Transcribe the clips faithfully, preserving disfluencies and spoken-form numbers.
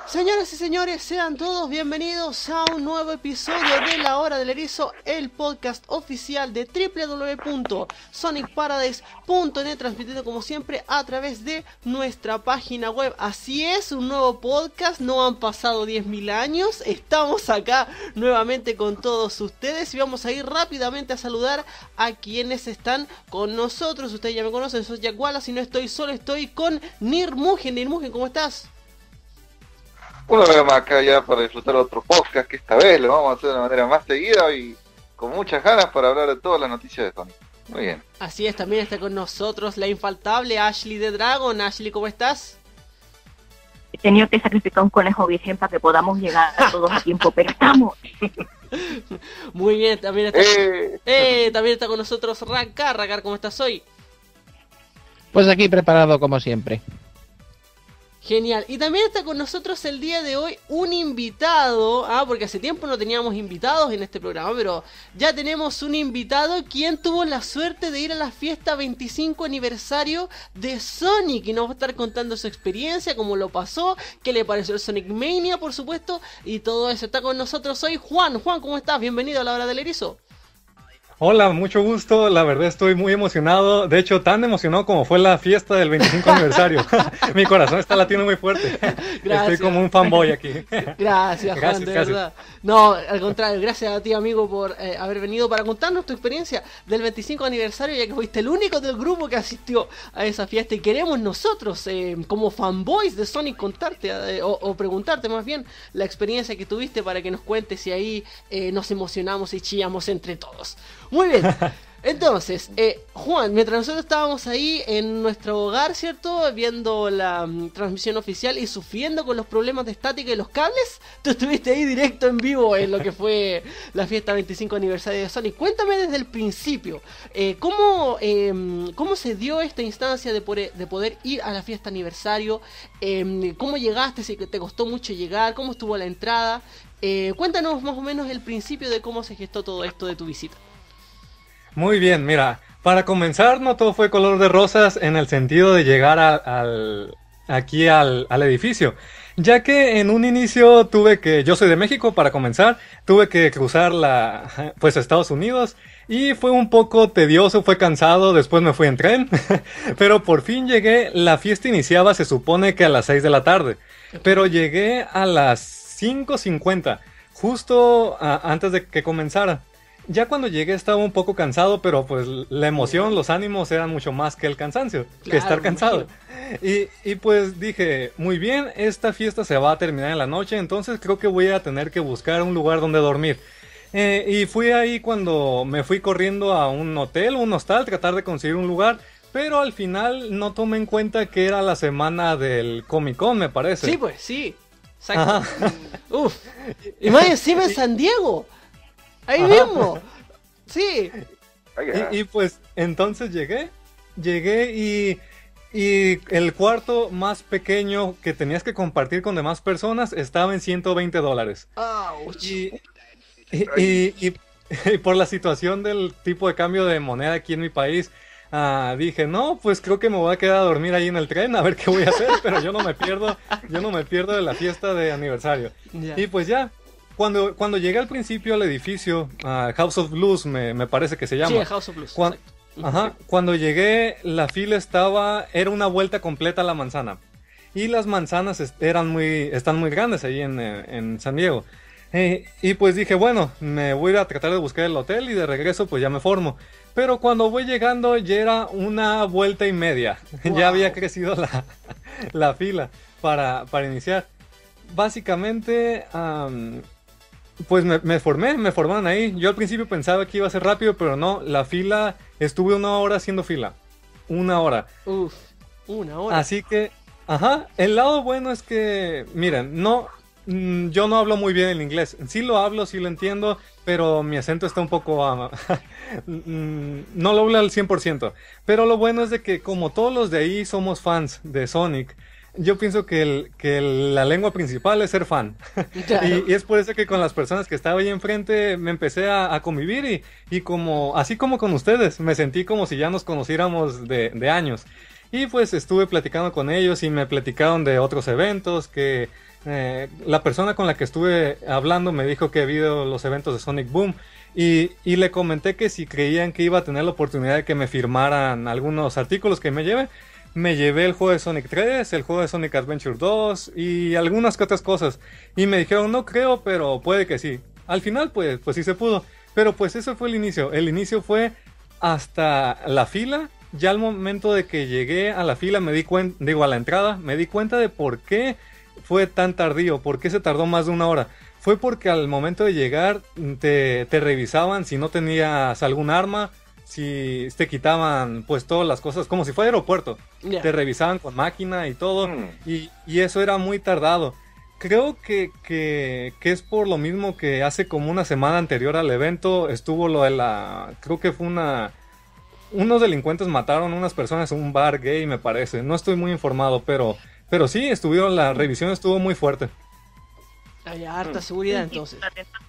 Señoras y señores, sean todos bienvenidos a un nuevo episodio de La Hora del Erizo, el podcast oficial de doble u doble u doble u punto sonic paradise punto net, transmitiendo como siempre a través de nuestra página web. Así es, un nuevo podcast, no han pasado diez mil años, estamos acá nuevamente con todos ustedes y vamos a ir rápidamente a saludar a quienes están con nosotros. Ustedes ya me conocen, soy Jack Wallace y no estoy solo, estoy con Nirmugen. Nirmugen, ¿cómo estás? Una vez más acá ya para disfrutar otro podcast, que esta vez lo vamos a hacer de una manera más seguida y con muchas ganas para hablar de todas las noticias de Sonic. Muy bien. Así es, también está con nosotros la infaltable Ashley de Dragon. Ashley, ¿cómo estás? He tenido que sacrificar un conejo virgen para que podamos llegar a todos a tiempo, pero estamos. Muy bien, también está, Eh. eh, también está con nosotros Rakar. Rakar, ¿cómo estás hoy? Pues aquí preparado como siempre. Genial, y también está con nosotros el día de hoy un invitado, ah, porque hace tiempo no teníamos invitados en este programa, pero ya tenemos un invitado quien tuvo la suerte de ir a la fiesta veinticinco aniversario de Sonic y nos va a estar contando su experiencia, cómo lo pasó, qué le pareció el Sonic Mania, por supuesto, y todo eso. Está con nosotros hoy Juan. Juan, ¿cómo estás? Bienvenido a La Hora del Erizo. Hola, mucho gusto, la verdad estoy muy emocionado, de hecho tan emocionado como fue la fiesta del veinticinco aniversario. Mi corazón está latiendo muy fuerte. Gracias. Estoy como un fanboy aquí. Gracias, Juan, Gracias, de gracias. verdad. No, al contrario, gracias a ti, amigo, por eh, haber venido para contarnos tu experiencia del veinticinco aniversario, ya que fuiste el único del grupo que asistió a esa fiesta y queremos nosotros, eh, como fanboys de Sonic, contarte eh, o, o preguntarte más bien la experiencia que tuviste para que nos cuentes y ahí eh, nos emocionamos y chillamos entre todos. Muy bien, entonces, eh, Juan, mientras nosotros estábamos ahí en nuestro hogar, ¿cierto? Viendo la um, transmisión oficial y sufriendo con los problemas de estática y los cables, tú estuviste ahí directo en vivo en lo que fue la fiesta veinticinco aniversario de Sonic. Cuéntame desde el principio, eh, ¿cómo, eh, ¿cómo se dio esta instancia de poder, de poder ir a la fiesta aniversario? Eh, ¿Cómo llegaste? ¿Si te costó mucho llegar? ¿Cómo estuvo la entrada? Eh, cuéntanos más o menos el principio de cómo se gestó todo esto de tu visita. Muy bien, mira, para comenzar no todo fue color de rosas en el sentido de llegar a- al, aquí al, al edificio, ya que en un inicio tuve que, yo soy de México para comenzar, tuve que cruzar la, pues Estados Unidos y fue un poco tedioso, fue cansado, después me fui en tren, pero por fin llegué, la fiesta iniciaba se supone que a las seis de la tarde, pero llegué a las cinco cincuenta, justo ah, antes de que comenzara. Ya cuando llegué estaba un poco cansado, pero pues la emoción, los ánimos eran mucho más que el cansancio, que Claro, estar me cansado. Y, y pues dije, muy bien, esta fiesta se va a terminar en la noche, entonces creo que voy a tener que buscar un lugar donde dormir. Eh, y fui ahí cuando me fui corriendo a un hotel, un hostal, tratar de conseguir un lugar, pero al final no tomé en cuenta que era la semana del Comic Con, me parece. Sí, pues, sí. Exacto. Uf. Y más encima en San Diego. Ahí Ajá. mismo. Sí. Oiga, Y, y pues entonces llegué, llegué y, y el cuarto más pequeño que tenías que compartir con demás personas estaba en ciento veinte dólares. Ouch. Y, y, y- y- y por la situación del tipo de cambio de moneda aquí en mi país, ah, dije, no, pues creo que me voy a quedar a dormir ahí en el tren a ver qué voy a hacer, pero yo no me pierdo, yo no me pierdo de la fiesta de aniversario. Ya. Y pues ya, cuando, cuando llegué al principio al edificio, ah, House of Blues me, me parece que se llama. Sí, House of Blues. Cuan- exacto. Ajá, cuando llegué la fila estaba, era una vuelta completa a la manzana. Y las manzanas est- eran muy, están muy grandes ahí en, eh, en San Diego. Eh, y pues dije, bueno, me voy a ir a tratar de buscar el hotel y de regreso pues ya me formo. Pero cuando voy llegando ya era una vuelta y media. Wow. Ya había crecido la, la fila para, para iniciar. Básicamente, am, pues me, me formé, me formaron ahí. Yo al principio pensaba que iba a ser rápido, pero no. La fila, estuve una hora haciendo fila. Una hora. Uf. Una hora. Así que, ajá, el lado bueno es que, miren, no, mm, yo no hablo muy bien el inglés. Sí lo hablo, sí lo entiendo, pero mi acento está un poco, ah, mm, no lo hablo al cien por ciento. Pero lo bueno es de que como todos los de ahí somos fans de Sonic, yo pienso que, el, que el- la lengua principal es ser fan. Claro. Y, y es por eso que con las personas que estaba ahí enfrente me empecé a, a convivir y, y como, así como con ustedes, me sentí como si ya nos conociéramos de, de años. Y pues estuve platicando con ellos y me platicaron de otros eventos que, eh, la persona con la que estuve hablando me dijo que había ido los eventos de Sonic Boom y, y le comenté que si creían que iba a tener la oportunidad de que me firmaran algunos artículos que me lleve. Me llevé el juego de Sonic tres, el juego de Sonic Adventure dos y algunas que otras cosas. Y me dijeron, no creo, pero puede que sí. Al final, pues, pues sí se pudo. Pero pues eso fue el inicio. El inicio fue hasta la fila. Ya al momento de que llegué a la fila, me di cuenta, digo, a la entrada, me di cuenta de por qué fue tan tardío, por qué se tardó más de una hora. Fue porque al momento de llegar te, te revisaban si no tenías algún arma, si te quitaban pues todas las cosas, como si fuera aeropuerto. Yeah. Te revisaban con máquina y todo, mm. y, y eso era muy tardado. Creo que, que, que es por lo mismo que hace como una semana anterior al evento estuvo lo de la... Creo que fue una... Unos delincuentes mataron a unas personas en un bar gay, me parece. No estoy muy informado, pero, pero sí, estuvieron, la revisión estuvo muy fuerte. Hay harta seguridad entonces.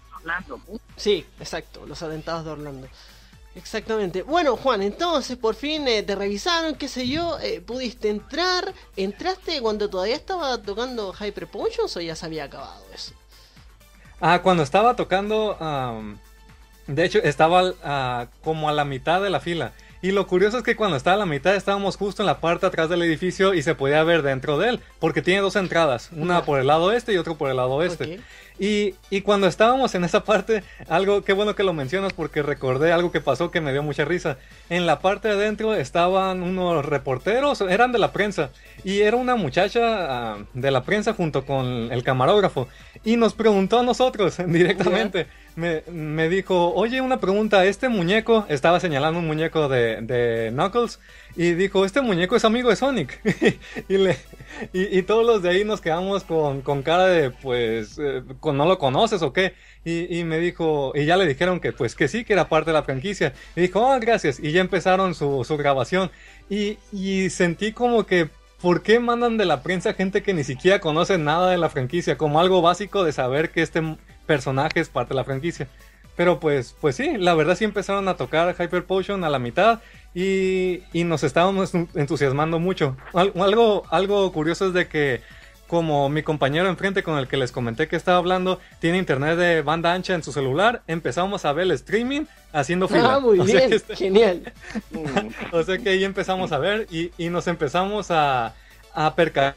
Sí, exacto, los atentados de Orlando. Exactamente. Bueno, Juan, entonces por fin eh, te revisaron, qué sé yo, eh, pudiste entrar. ¿Entraste cuando todavía estaba tocando Hyper Potions o ya se había acabado eso? Ah, cuando estaba tocando, um, de hecho estaba uh, como a la mitad de la fila. Y lo curioso es que cuando estaba a la mitad estábamos justo en la parte atrás del edificio y se podía ver dentro de él, porque tiene dos entradas, una ah. por el lado este y otra por el lado oeste. Okay. Y, y cuando estábamos en esa parte, algo, qué bueno que lo mencionas porque recordé algo que pasó que me dio mucha risa. En la parte de adentro estaban unos reporteros, eran de la prensa, y era una muchacha uh, de la prensa junto con el camarógrafo, y nos preguntó a nosotros directamente. Yeah. Me, me dijo, oye, una pregunta, este muñeco, estaba señalando un muñeco de, de Knuckles, y dijo, este muñeco es amigo de Sonic. y, le, y, y todos los de ahí nos quedamos con, con cara de, pues, eh, con, ¿no lo conoces o qué? Y, y me dijo, y ya le dijeron que pues que sí, que era parte de la franquicia. Y dijo, oh, gracias, y ya empezaron su, su grabación. Y, y sentí como que, ¿por qué mandan de la prensa gente que ni siquiera conoce nada de la franquicia? Como algo básico de saber que este personaje es parte de la franquicia. Pero pues, pues sí, la verdad sí empezaron a tocar Hyper Potion a la mitad y, y nos estábamos entusiasmando mucho. Algo, algo curioso es de que como mi compañero enfrente con el que les comenté que estaba hablando tiene internet de banda ancha en su celular, empezamos a ver el streaming haciendo fila. Ah, muy o bien, sea que este... genial. O sea que ahí empezamos a ver y, y nos empezamos a, a percatar.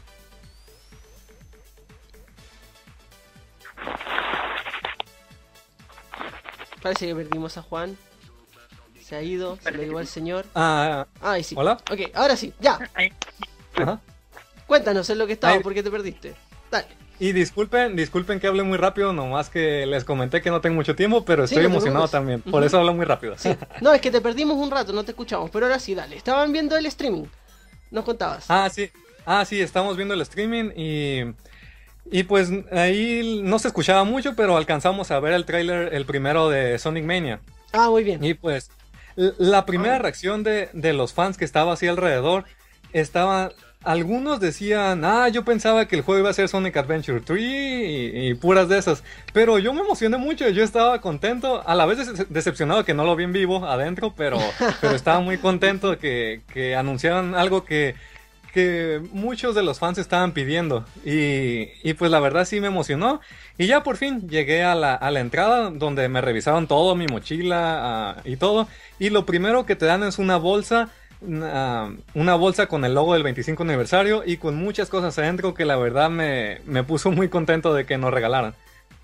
Parece que perdimos a Juan. Se ha ido, se lo llevó el señor. Ah, ah, ahí sí. ¿Hola? Ok, ahora sí, ya. Ajá. Cuéntanos en lo que estaba, ¿por qué te perdiste? Dale. Y disculpen, disculpen que hable muy rápido, nomás que les comenté que no tengo mucho tiempo, pero estoy sí, no emocionado también, por uh-huh. eso hablo muy rápido. Sí. No, es que te perdimos un rato, no te escuchamos, pero ahora sí, dale. Estaban viendo el streaming, nos contabas. Ah, sí, ah, sí, estamos viendo el streaming y... Y pues ahí no se escuchaba mucho, pero alcanzamos a ver el tráiler, el primero de Sonic Mania. Ah, muy bien. Y pues la primera reacción de, de los fans que estaba así alrededor, estaba... Algunos decían, ah, yo pensaba que el juego iba a ser Sonic Adventure tres y, y puras de esas. Pero yo me emocioné mucho, yo estaba contento, a la vez des- decepcionado que no lo vi en vivo adentro, pero, pero estaba muy contento que, que anunciaran algo que... que muchos de los fans estaban pidiendo y, y pues la verdad sí me emocionó y ya por fin llegué a la, a la entrada donde me revisaron todo, mi mochila uh, y todo, y lo primero que te dan es una bolsa, uh, una bolsa con el logo del veinticinco aniversario y con muchas cosas adentro que la verdad me, me puso muy contento de que nos regalaran.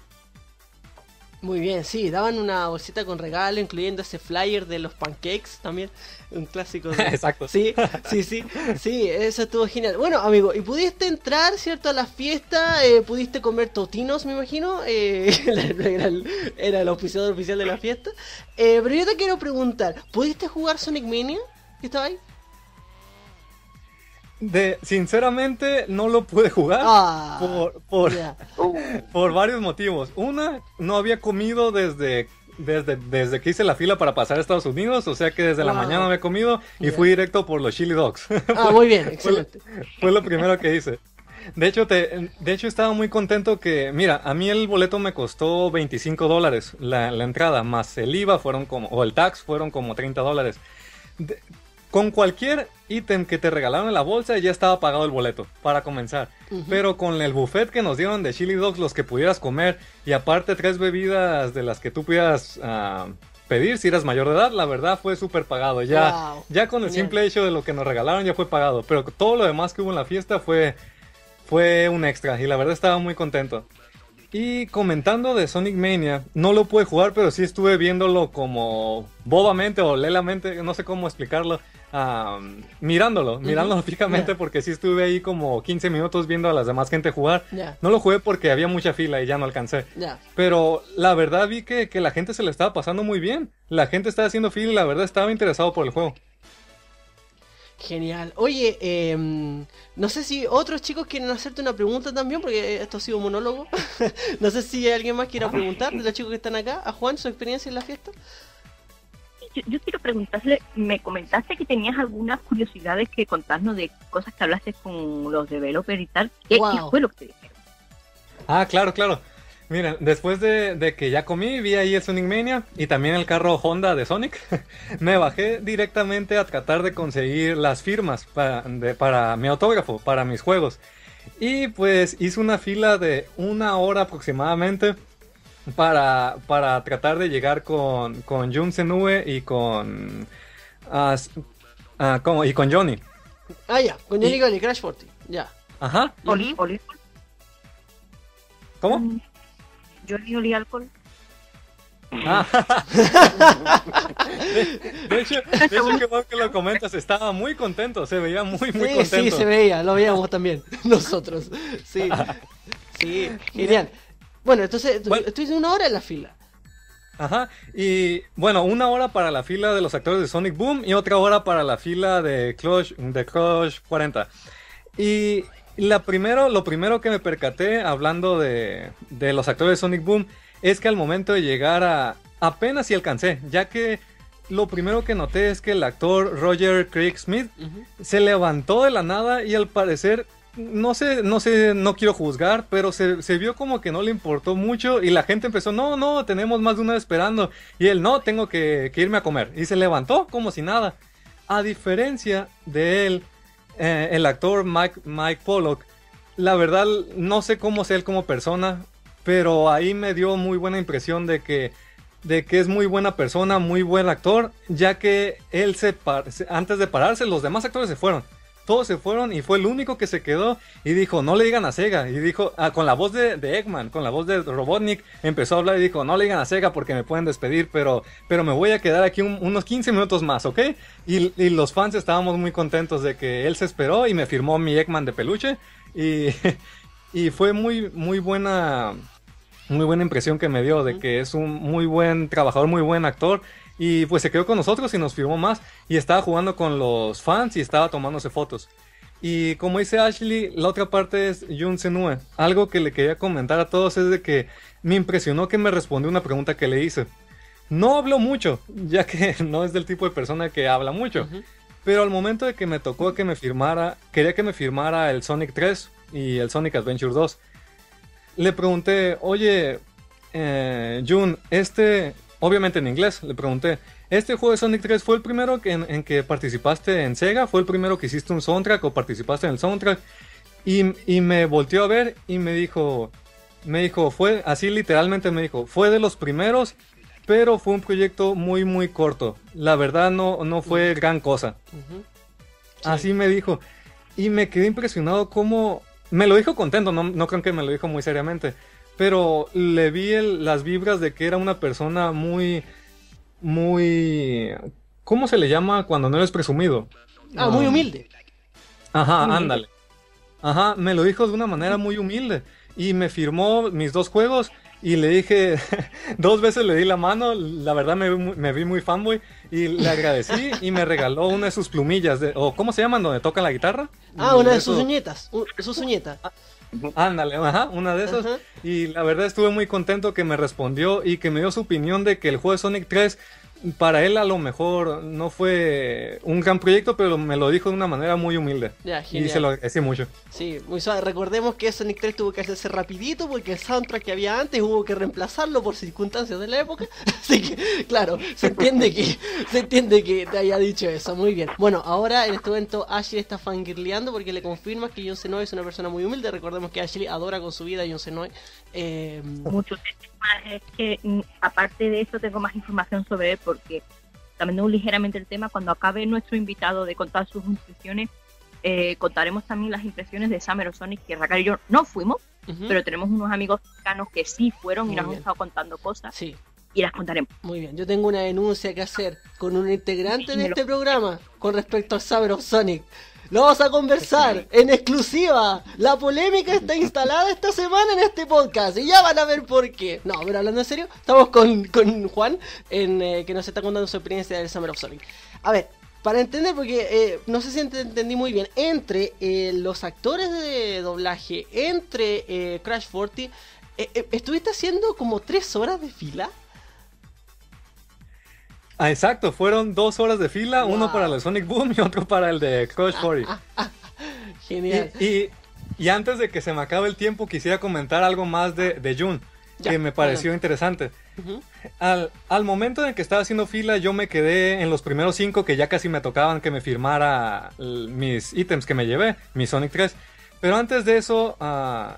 Muy bien, sí, daban una bolsita con regalo, incluyendo ese flyer de los pancakes también, un clásico. De... Exacto. Sí, sí, sí, sí, eso estuvo genial. Bueno, amigo, ¿y pudiste entrar, cierto, a la fiesta? Eh, ¿Pudiste comer totinos, me imagino? Eh, era, el, era el auspiciador oficial de la fiesta. Eh, pero yo te quiero preguntar, ¿pudiste jugar Sonic Mania? ¿Que estaba ahí? De, sinceramente no lo pude jugar ah, por, por, yeah. por varios motivos. Una, no había comido desde, desde, desde que hice la fila para pasar a Estados Unidos, o sea que desde wow. la mañana no había comido y yeah. fui directo por los chili dogs. Ah, muy bien, excelente. Fue, fue lo primero que hice. De hecho, te, de hecho estaba muy contento que, mira, a mí el boleto me costó veinticinco dólares la, la entrada, más el I V A fueron como, o el tax fueron como treinta dólares. De, con cualquier ítem que te regalaron en la bolsa ya estaba pagado el boleto, para comenzar. Uh-huh. Pero con el buffet que nos dieron de chili dogs, los que pudieras comer, y aparte tres bebidas de las que tú pudieras uh, pedir si eras mayor de edad, la verdad fue súper pagado. Ya, wow. ya con el Genial. simple hecho de lo que nos regalaron ya fue pagado. Pero todo lo demás que hubo en la fiesta fue, fue un extra, y la verdad estaba muy contento. Y comentando de Sonic Mania, no lo pude jugar, pero sí estuve viéndolo como bobamente o lelamente, no sé cómo explicarlo, um, mirándolo, mirándolo uh-huh. fijamente, yeah. porque sí estuve ahí como quince minutos viendo a las demás gente jugar. Yeah. No lo jugué porque había mucha fila y ya no alcancé. Yeah. Pero la verdad vi que, que la gente se le estaba pasando muy bien. La gente estaba haciendo fila y la verdad estaba interesado por el juego. Genial. Oye, eh, no sé si otros chicos quieren hacerte una pregunta también, porque esto ha sido un monólogo. No sé si alguien más quiera preguntar de los chicos que están acá. A Juan, su experiencia en la fiesta. Yo, yo quiero preguntarle, me comentaste que tenías algunas curiosidades que contarnos de cosas que hablaste con los developers y tal. ¿Qué, wow. ¿qué fue lo que te dijeron? Ah, claro, claro. Miren, después de, de que ya comí, vi ahí el Sonic Mania y también el carro Honda de Sonic, me bajé directamente a tratar de conseguir las firmas para, de, para mi autógrafo, para mis juegos. Y pues hice una fila de una hora aproximadamente para, para tratar de llegar con, con Jun Senue y con, uh, uh, como, y con Johnny. Ah, ya, con Johnny Gully, Crash cuarenta, ya. Ajá. Oli, Oli. ¿Cómo? Mm. Yo ni olí alcohol. Ah. de, de hecho, de hecho que vos que lo comentas, estaba muy contento, se veía muy, muy sí, contento. Sí, se veía, lo veíamos también, nosotros. Sí, sí, genial. Bueno, entonces, bueno, estoy una hora en la fila. Ajá, y bueno, una hora para la fila de los actores de Sonic Boom y otra hora para la fila de Crush, de Crush cuarenta. Y la primero, lo primero que me percaté hablando de, de los actores de Sonic Boom es que al momento de llegar a... apenas si alcancé, ya que lo primero que noté es que el actor Roger Craig Smith uh-huh. se levantó de la nada y al parecer, no sé, no sé, no quiero juzgar, pero se, se vio como que no le importó mucho y la gente empezó, no, no, tenemos más de una esperando. Y él, no, tengo que, que irme a comer. Y se levantó como si nada. A diferencia de él, Eh, el actor Mike, Mike Pollock, la verdad no sé cómo es él como persona, pero ahí me dio muy buena impresión de que, de que es muy buena persona, muy buen actor, ya que él se, antes de pararse los demás actores se fueron, todos se fueron y fue el único que se quedó y dijo, no le digan a Sega, y dijo, ah, con la voz de, de Eggman, con la voz de Robotnik, empezó a hablar y dijo, no le digan a Sega porque me pueden despedir, pero, pero me voy a quedar aquí un, unos quince minutos más, ¿ok? Y, y los fans estábamos muy contentos de que él se esperó y me firmó mi Eggman de peluche y, y fue muy, muy buena, muy buena impresión que me dio de que es un muy buen trabajador, muy buen actor. Y pues se quedó con nosotros y nos firmó más. Y estaba jugando con los fans y estaba tomándose fotos. Y como dice Ashley, la otra parte es Jun Senue. Algo que le quería comentar a todos es de que me impresionó que me respondió una pregunta que le hice. No habló mucho, ya que no es del tipo de persona que habla mucho. Uh-huh. Pero al momento de que me tocó que me firmara, quería que me firmara el Sonic tres y el Sonic Adventure dos. Le pregunté, oye, eh, Jun, este... obviamente en inglés, le pregunté, ¿este juego de Sonic tres fue el primero que en, en que participaste en Sega? ¿Fue el primero que hiciste un soundtrack o participaste en el soundtrack? Y, y me volteó a ver y me dijo, me dijo, fue, así literalmente me dijo, fue de los primeros, pero fue un proyecto muy muy corto. La verdad no, no fue gran cosa. Uh-huh. Sí. Así me dijo. Y me quedé impresionado cómo, me lo dijo contento, no, no creo que me lo dijo muy seriamente. Pero le vi el, las vibras de que era una persona muy, muy... ¿Cómo se le llama cuando no eres presumido? Ah, um, muy humilde. Ajá, muy ándale. Humilde. Ajá, me lo dijo de una manera muy humilde. Y me firmó mis dos juegos y le dije... dos veces le di la mano, la verdad me, me vi muy fanboy. Y le agradecí y me regaló una de sus plumillas. De, o ¿cómo se llaman? ¿Donde toca la guitarra? Ah, una de sus uñetas. Uh, sus uñetas. Ándale, ajá, una de esas. Ajá. Y la verdad estuve muy contento que me respondió y que me dio su opinión de que el juego de Sonic tres para él a lo mejor no fue un gran proyecto, pero me lo dijo de una manera muy humilde. Ya, y se lo agradecí mucho. Sí, muy suave. Recordemos que Sonic tres tuvo que hacerse rapidito porque el soundtrack que había antes hubo que reemplazarlo por circunstancias de la época. Así que, claro, se entiende que se entiende que te haya dicho eso. Muy bien. Bueno, ahora en este momento Ashley está fangirleando porque le confirma que Jon Snow es una persona muy humilde. Recordemos que Ashley adora con su vida a Jon Snow. Eh... Mucho más, es que aparte de eso tengo más información sobre él porque cambiando ligeramente el tema, cuando acabe nuestro invitado de contar sus impresiones, eh, contaremos también las impresiones de Summer of Sonic, que Raquel y yo no fuimos, uh-huh. pero tenemos unos amigos cercanos que sí fueron. Muy y nos bien. Han estado contando cosas sí. y las contaremos. Muy bien, yo tengo una denuncia que hacer con un integrante sí, de este lo... programa con respecto a Summer of Sonic. Lo vamos a conversar en exclusiva. La polémica está instalada esta semana en este podcast y ya van a ver por qué. No, pero hablando en serio, estamos con, con Juan en, eh, que nos está contando su experiencia del Summer of Sonic. A ver, para entender, porque eh, no sé si entendí muy bien, entre eh, los actores de doblaje, entre eh, Crash cuarenta, eh, eh, ¿estuviste haciendo como tres horas de fila? Ah, exacto, fueron dos horas de fila, wow. uno para el Sonic Boom y otro para el de Crash cuarenta. Ah, ah, ah, genial. Y, y, y antes de que se me acabe el tiempo, quisiera comentar algo más de, de Jun, ya, que me pareció bueno. interesante. Uh-huh. Al, al momento en que estaba haciendo fila, yo me quedé en los primeros cinco que ya casi me tocaban que me firmara l- mis ítems que me llevé, mi Sonic tres. Pero antes de eso, uh,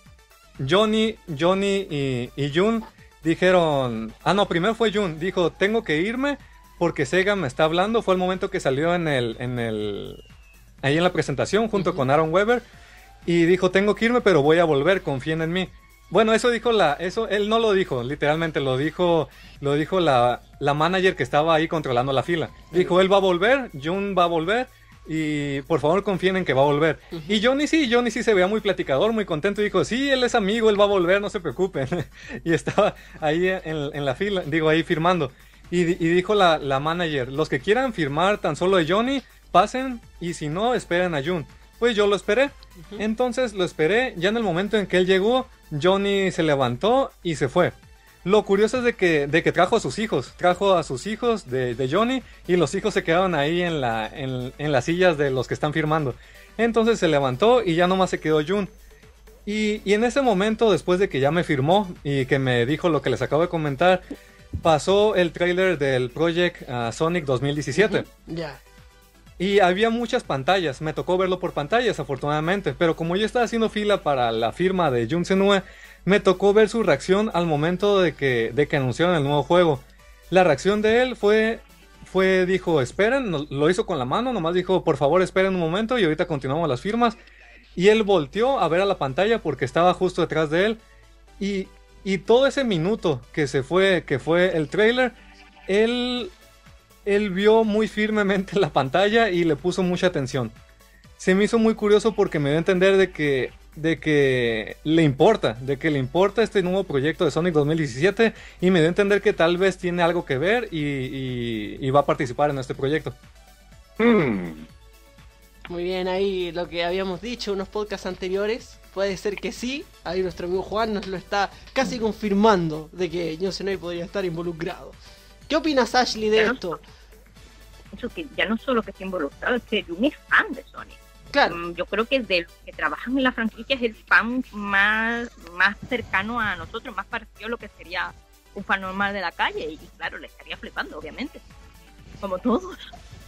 Johnny, Johnny y, y Jun dijeron, ah no, primero fue Jun, dijo, tengo que irme porque Sega me está hablando. Fue el momento que salió en el, en el, ahí en la presentación junto uh-huh. con Aaron Weber y dijo, tengo que irme pero voy a volver, confíen en mí. Bueno, eso dijo la, eso él no lo dijo, literalmente lo dijo, lo dijo la, la manager que estaba ahí controlando la fila. Dijo, él va a volver, Jun va a volver. Y por favor confíen en que va a volver. Uh-huh. Y Johnny sí, Johnny sí se veía muy platicador, muy contento. Y dijo, sí, él es amigo, él va a volver, no se preocupen. Y estaba ahí en, en la fila, digo, ahí firmando. Y, y dijo la, la manager, los que quieran firmar tan solo de Johnny, pasen. Y si no, esperen a Jun. Pues yo lo esperé. Uh-huh. Entonces lo esperé. Ya en el momento en que él llegó, Johnny se levantó y se fue. Lo curioso es de que, de que trajo a sus hijos, trajo a sus hijos de, de Johnny y los hijos se quedaron ahí en, la, en, en las sillas de los que están firmando. Entonces se levantó y ya nomás se quedó Jun. Y, y en ese momento, después de que ya me firmó y que me dijo lo que les acabo de comentar, pasó el tráiler del Project uh, Sonic dos mil diecisiete. Ya. Uh-huh. Yeah. Y había muchas pantallas, me tocó verlo por pantallas afortunadamente, pero como yo estaba haciendo fila para la firma de Jun Senoue, me tocó ver su reacción al momento de que, de que anunciaron el nuevo juego. La reacción de él fue, fue dijo, esperen, no, lo hizo con la mano, nomás dijo, por favor esperen un momento y ahorita continuamos las firmas. Y él volteó a ver a la pantalla porque estaba justo detrás de él. Y, y todo ese minuto que se fue, que fue el trailer, él, él vio muy firmemente la pantalla y le puso mucha atención. Se me hizo muy curioso porque me dio a entender de que de que le importa, de que le importa este nuevo proyecto de Sonic dos mil diecisiete y me dio a entender que tal vez tiene algo que ver y, y, y va a participar en este proyecto. Hmm. Muy bien, ahí lo que habíamos dicho en unos podcasts anteriores, puede ser que sí, ahí nuestro amigo Juan nos lo está casi confirmando de que Jon Snow podría estar involucrado. ¿Qué opinas, Ashley, de ya esto? No, eso que ya no solo que esté involucrado, es que Jun es fan de Sonic. Claro. Yo creo que de los que trabajan en la franquicia es el fan más, más cercano a nosotros, más parecido a lo que sería un fan normal de la calle. Y claro, le estaría flipando, obviamente. Como todos.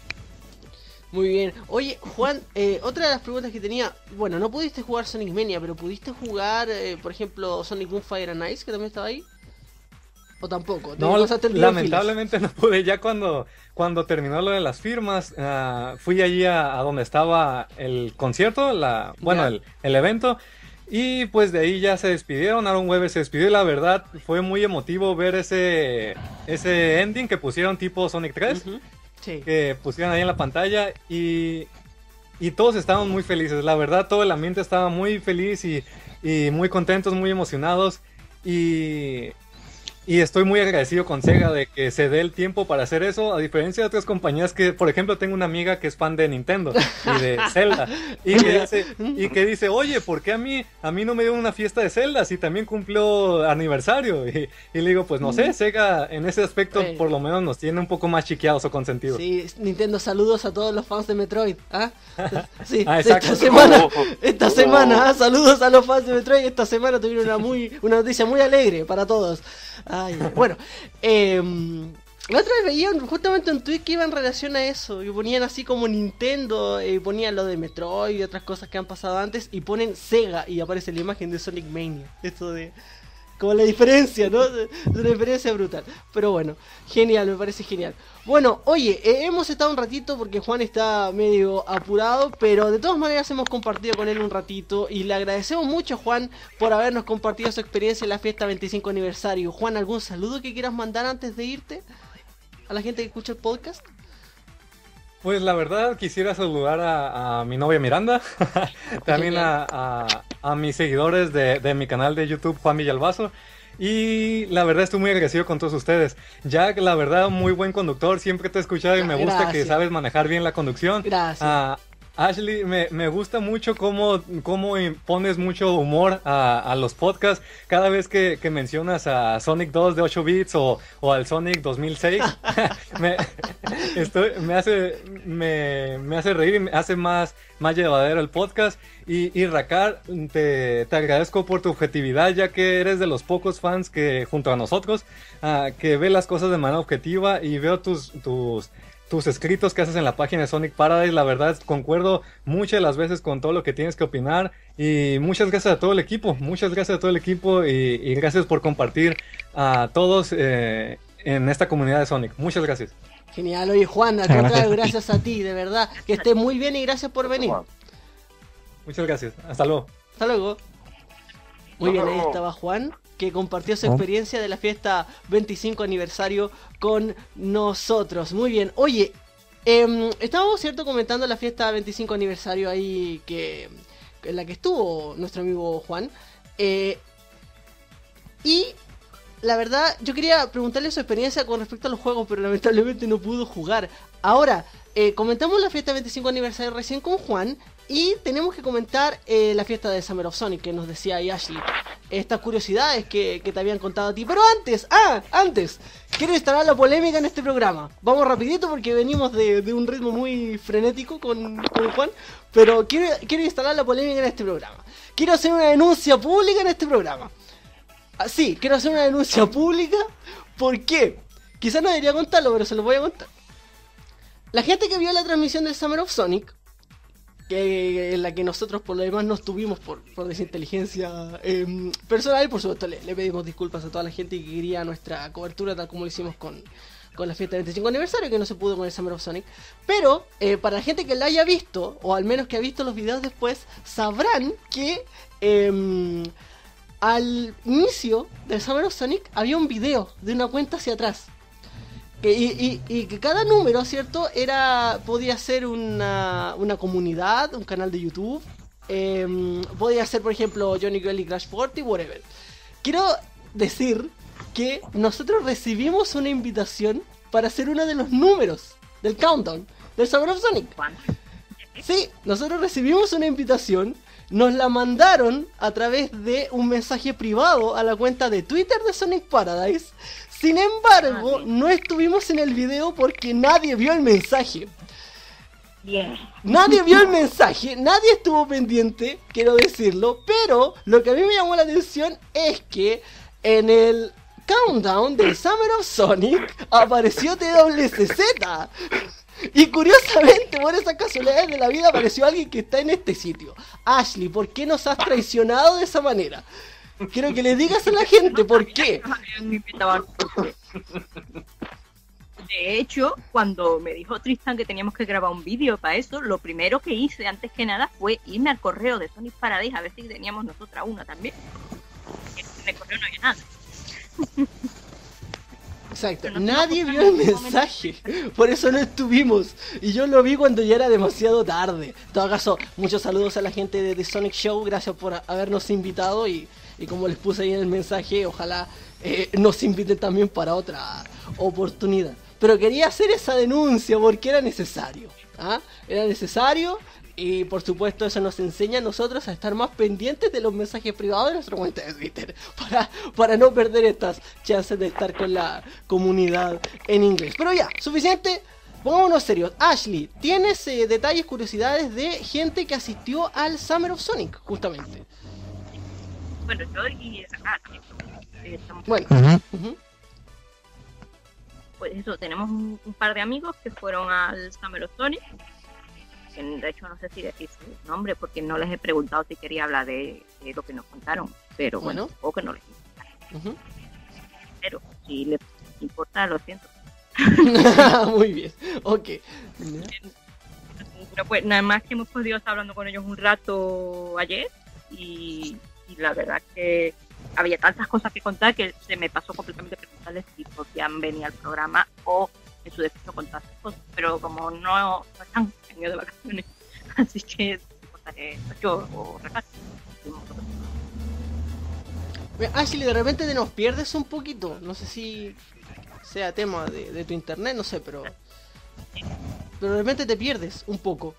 Muy bien. Oye, Juan, eh, otra de las preguntas que tenía... Bueno, no pudiste jugar Sonic Mania, pero ¿pudiste jugar, eh, por ejemplo, Sonic Boom Fire and Ice, que también estaba ahí? ¿O tampoco? No, lamentablemente no pude. Ya cuando, cuando terminó lo de las firmas, uh, fui allí a, a donde estaba el concierto, la, bueno, el, el evento, y pues de ahí ya se despidieron. Aaron Weber se despidió y la verdad fue muy emotivo ver ese, ese ending que pusieron tipo Sonic tres, uh-huh. Sí. Que pusieron ahí en la pantalla y, y todos estaban muy felices. La verdad, todo el ambiente estaba muy feliz y, y muy contentos, muy emocionados y... y estoy muy agradecido con Sega de que se dé el tiempo para hacer eso, a diferencia de otras compañías que, por ejemplo, tengo una amiga que es fan de Nintendo y de Zelda, y que dice, y que dice oye, ¿por qué a mí, a mí no me dieron una fiesta de Zelda si también cumplió aniversario? Y, y le digo, pues no sé, Sega en ese aspecto Bueno. por lo menos nos tiene un poco más chiqueados o consentidos. Sí, Nintendo, saludos a todos los fans de Metroid. ¿Ah? Sí, Ah, sí, exacto. esta semana, Oh, oh, esta oh. semana, ¿ah? Saludos a los fans de Metroid. Esta semana tuvieron una muy, una noticia muy alegre para todos. Ay, bueno, eh, la otra vez veía un- justamente un tweet que iba en relación a eso, y ponían así como Nintendo, y ponían lo de Metroid y otras cosas que han pasado antes, y ponen Sega y aparece la imagen de Sonic Mania. Esto de como la diferencia, ¿no? Es una diferencia brutal. Pero bueno, genial, me parece genial. Bueno, oye, eh, hemos estado un ratito porque Juan está medio apurado, pero de todas maneras hemos compartido con él un ratito y le agradecemos mucho a Juan por habernos compartido su experiencia en la fiesta veinticinco aniversario. Juan, ¿algún saludo que quieras mandar antes de irte a la gente que escucha el podcast? Pues la verdad quisiera saludar a, a mi novia Miranda, también bien. a, a- a mis seguidores de, de mi canal de YouTube Juan Villalbazo, y la verdad estoy muy agradecido con todos ustedes. Jack, la verdad, muy buen conductor, siempre te he escuchado y me gusta Gracias. que sabes manejar bien la conducción. Gracias. Ah, Ashley, me, me gusta mucho cómo, cómo pones mucho humor a, a los podcasts. Cada vez que, que mencionas a Sonic dos de ocho bits o, o al Sonic dos mil seis, me, estoy, me, hace, me, me hace reír y me hace más, más llevadero el podcast. Y, y Rakar, te, te agradezco por tu objetividad, ya que eres de los pocos fans que, junto a nosotros, ah, que ve las cosas de manera objetiva, y veo tus... tus tus escritos que haces en la página de Sonic Paradise. La verdad, concuerdo muchas de las veces con todo lo que tienes que opinar, y muchas gracias a todo el equipo, muchas gracias a todo el equipo, y, y gracias por compartir a todos eh, en esta comunidad de Sonic. Muchas gracias. Genial, oye Juan, al contrario, gracias a ti, de verdad. Que estés muy bien y gracias por venir. Muchas gracias. Hasta luego. Hasta luego. Muy bien, ahí luego. estaba Juan, que compartió su experiencia de la fiesta veinticinco aniversario con nosotros. Muy bien, oye, eh, estábamos, ¿cierto?, comentando la fiesta veinticinco aniversario ahí que en la que estuvo nuestro amigo Juan. Eh, y la verdad, yo quería preguntarle su experiencia con respecto a los juegos, pero lamentablemente no pudo jugar. Ahora, eh, comentamos la fiesta veinticinco aniversario recién con Juan, y tenemos que comentar eh, la fiesta de Summer of Sonic, que nos decía ahí Ashley. Estas curiosidades que, que te habían contado a ti. Pero antes, ah, antes, quiero instalar la polémica en este programa. Vamos rapidito porque venimos de, de un ritmo muy frenético con, con Juan. Pero quiero, quiero instalar la polémica en este programa. Quiero hacer una denuncia pública en este programa. Ah, sí, quiero hacer una denuncia pública. ¿Por qué? Quizás no debería contarlo, pero se lo voy a contar. La gente que vio la transmisión del Summer of Sonic, que en la que nosotros por lo demás no estuvimos por, por desinteligencia eh, personal, y por supuesto le, le pedimos disculpas a toda la gente que quería nuestra cobertura tal como lo hicimos con, con la fiesta del veinticinco aniversario, que no se pudo con el Summer of Sonic. Pero eh, para la gente que la haya visto, o al menos que ha visto los videos después, sabrán que eh, al inicio del Summer of Sonic había un video de una cuenta hacia atrás. Que, y, y, y que cada número, ¿cierto? Era, podía ser una, una comunidad, un canal de YouTube, eh, podía ser, por ejemplo, Johnny Girl y Crash cuarenta, whatever. Quiero decir que nosotros recibimos una invitación para ser uno de los números del countdown del Summer of Sonic. Sí, nosotros recibimos una invitación, nos la mandaron a través de un mensaje privado a la cuenta de Twitter de Sonic Paradise. Sin embargo, no estuvimos en el video porque nadie vio el mensaje. Bien. Nadie vio el mensaje, nadie estuvo pendiente, quiero decirlo, pero lo que a mí me llamó la atención es que en el countdown del Summer of Sonic apareció T W C Z. Y curiosamente, por esas casualidades de la vida, apareció alguien que está en este sitio. Ashley, ¿por qué nos has traicionado de esa manera? Quiero que le digas a la gente por qué. De hecho, cuando me dijo Tristan que teníamos que grabar un vídeo para eso, lo primero que hice antes que nada fue irme al correo de Sonic Paradise a ver si teníamos nosotras una también. En el correo no había nada. Exacto, No nadie tengo vio el momento. mensaje, por eso no estuvimos. Y yo lo vi cuando ya era demasiado tarde. En todo caso, muchos saludos a la gente de The Sonic Show, gracias por habernos invitado y, y como les puse ahí en el mensaje, ojalá eh, nos inviten también para otra oportunidad. Pero quería hacer esa denuncia porque era necesario, ¿ah? Era necesario. Y por supuesto eso nos enseña a nosotros a estar más pendientes de los mensajes privados de nuestra cuenta de Twitter, para, para no perder estas chances de estar con la comunidad en inglés. Pero ya, suficiente, pongámonos serios. Ashley, ¿tienes eh, detalles, curiosidades de gente que asistió al Summer of Sonic, justamente? Bueno, yo y acá, estamos... Bueno, Ujú. uh-huh. Pues eso, tenemos un, un par de amigos que fueron al Summer of Sonic. De hecho, no sé si decir su nombre porque no les he preguntado si quería hablar de, de lo que nos contaron, pero bueno, Bueno. supongo que no les importa. Uh-huh. Pero si les importa, lo siento. Muy bien, ok. Pero pues nada más que hemos podido estar hablando con ellos un rato ayer y, y la verdad que había tantas cosas que contar que se me pasó completamente preguntarles si podían venir al programa o en su defecto contar sus cosas, pero como no, no están en medio de vacaciones, así que contaré yo o Renato. Ashley, de repente te nos pierdes un poquito, no sé si sea tema de, de tu internet, no sé, pero pero de repente te pierdes un poco.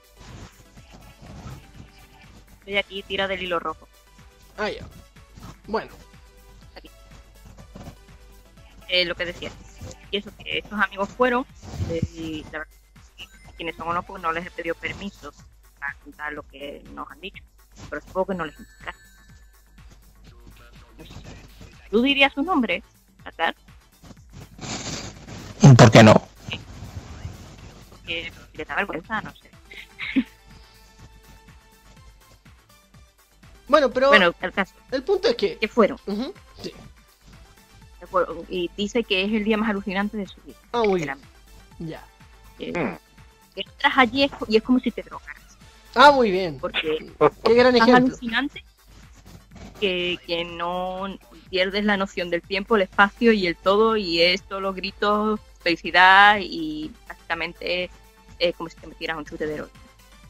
Estoy aquí, tira del hilo rojo. Ah, ya. Bueno. Aquí. Eh, lo que decía. Y eso, que estos amigos fueron, eh, y la verdad, quienes son o no, porque no les he pedido permiso para contar lo que nos han dicho. Pero supongo que no les importa. No sé. ¿Tú dirías su nombre, Qatar? ¿Por qué no? Porque si les da vergüenza, no sé. Bueno, pero Bueno, el caso, el punto es que... que fueron. Ujú, sí. que fueron, Y dice que es el día más alucinante de su vida. Ah, muy bien. sinceramente. Ya. Eh, Mm. Entras allí es- y es como si te drogaras. Ah, muy bien. Porque Qué gran es tan ejemplo. alucinante que, que no pierdes la noción del tiempo, el espacio y el todo, y es todos los gritos, felicidad y básicamente es como si te metieras un chute de heroína.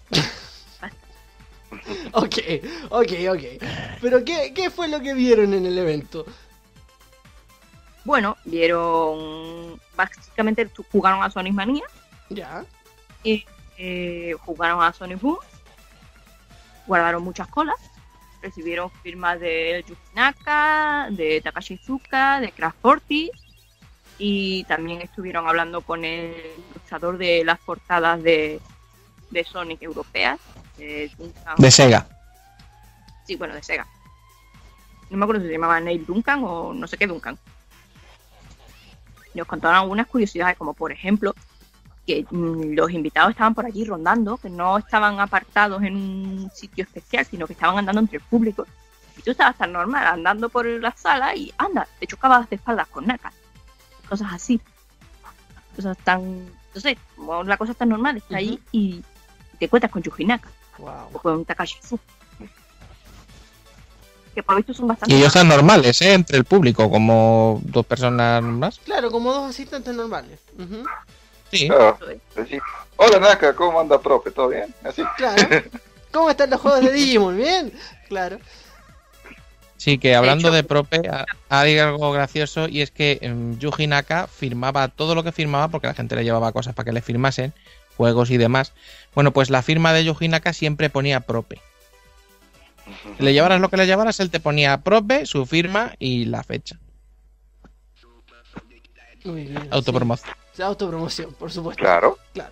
Ok, ok, ok. Pero ¿qué, ¿qué fue lo que vieron en el evento? Bueno, vieron básicamente jugaron a Sonic Mania, Ya. y, eh, jugaron a Sonic Boom, guardaron muchas colas, recibieron firmas de Yuji Naka, de Takashi Iizuka, de Crash Forty, y también estuvieron hablando con el ilustrador de las portadas de, de Sonic europeas, de, Duncan. De Sega. Sí, bueno, de Sega. No me acuerdo si se llamaba Neil Duncan o no sé qué Duncan. Nos contaron algunas curiosidades, como por ejemplo que mmm, los invitados estaban por allí rondando, que no estaban apartados en un sitio especial, sino que estaban andando entre el público. Y tú estabas tan normal andando por la sala y anda, te chocabas de espaldas con Naka. Cosas así. Cosas tan... No sé, como la cosa tan normal, está ahí y te encuentras con Yuji Naka o Wow. con Takashi Iizuka. Que por lo visto son bastante... Y ellos están normales, ¿eh? Entre el público, como dos personas más. Claro, como dos asistentes normales. Ujú. Sí. Claro, decir, hola Naka, ¿cómo anda profe? ¿Todo bien? Así. Claro. ¿Cómo están los juegos de Digimon? ¿Bien? Claro. Sí, que hablando hecho- de prope, ha- hay algo gracioso y es que em, Yuji Naka firmaba todo lo que firmaba porque la gente le llevaba cosas para que le firmasen, juegos y demás. Bueno, pues la firma de Yuji Naka siempre ponía prope. Le llevaras lo que le llevaras, él te ponía prope, su firma y la fecha. Muy bien. Autopromoción. Sí. Autopromoción, por supuesto. Claro. Claro.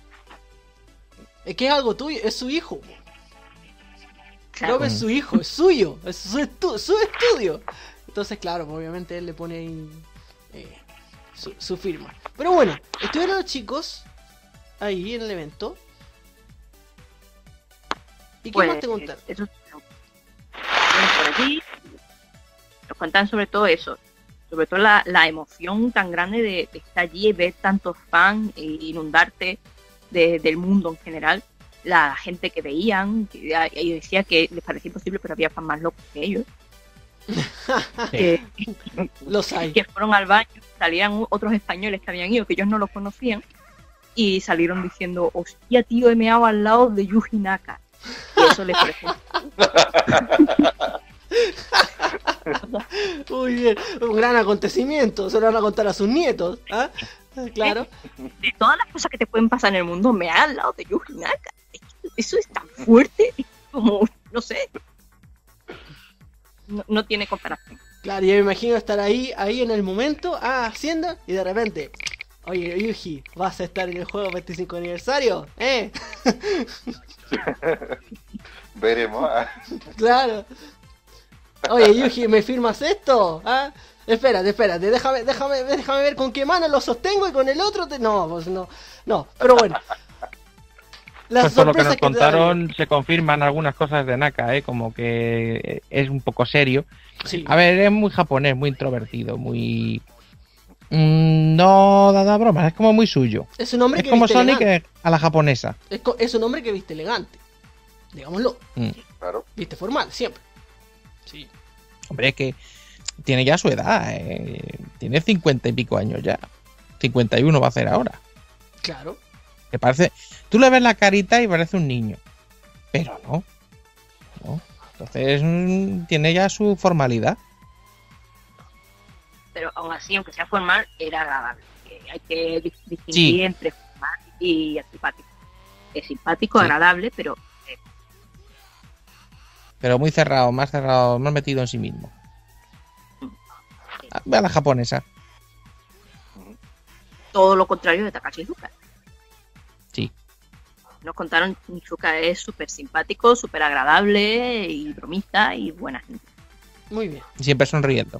Es que es algo tuyo, es su hijo. Claro. Rob es su hijo, es suyo, es su, estu- su estudio. Entonces, claro, pues, obviamente él le pone ahí eh, su, su firma. Pero bueno, estuvieron los chicos ahí en el evento. ¿Y qué Pues, más te contaron? Eso, por allí nos contan sobre todo eso, sobre todo la, la emoción tan grande de, de estar allí y ver tantos fans e inundarte de- del mundo en general, la gente que veían, que ya- y decía que les parecía imposible, pero había fans más locos que ellos, que, Los hay. que fueron al baño, salían otros españoles que habían ido, que ellos no los conocían, y salieron diciendo, hostia tío, he meado al lado de Yuji Naka. Y eso les pareció. Muy bien, un gran acontecimiento, se lo van a contar a sus nietos, ¿ah? Claro. De todas las cosas que te pueden pasar en el mundo, me ha al lado de Yuji Naka. Eso es tan fuerte, es como, no sé. No, no tiene comparación. Claro, yo me imagino estar ahí, ahí en el momento, ah, haciendo, y de repente, oye, Yuji, ¿vas a estar en el juego veinticinco aniversario? ¿Eh? Veremos. ah. Claro. Oye, Yuji, ¿me firmas esto? ¿Ah? Espérate, espérate, déjame, déjame, déjame ver con qué mano lo sostengo y con el otro te... No, pues no, no, pero bueno. Las Pues por lo que nos sorpresas que te contaron se confirman algunas cosas de Naka, ¿eh? Como que es un poco serio. dan. Sí. A ver, es muy japonés, muy introvertido, muy... Mm, no da, da bromas, es como muy suyo. Es un hombre Es que como viste Sonic elegante. eh, a la japonesa. Es, co- es un hombre que viste elegante. Digámoslo, Mm. Claro. viste formal, siempre. Sí. Hombre, es que tiene ya su edad, eh. Tiene cincuenta y pico años ya. cincuenta y uno va a hacer ahora. Claro. Que parece... Tú le ves la carita y parece un niño. Pero no. No. Entonces mm, tiene ya su formalidad. Pero aún así, aunque sea formal, era agradable. Que hay que dis- distinguir Sí. entre formal y simpático. Es simpático, Sí. agradable, pero eh, Pero muy cerrado, más cerrado, más metido en sí mismo. Ah, ve a la japonesa. todo lo contrario de Takashi Iizuka. Sí. Nos contaron que Iizuka es súper simpático, súper agradable y bromista y buena gente. Muy bien. Siempre sonriendo.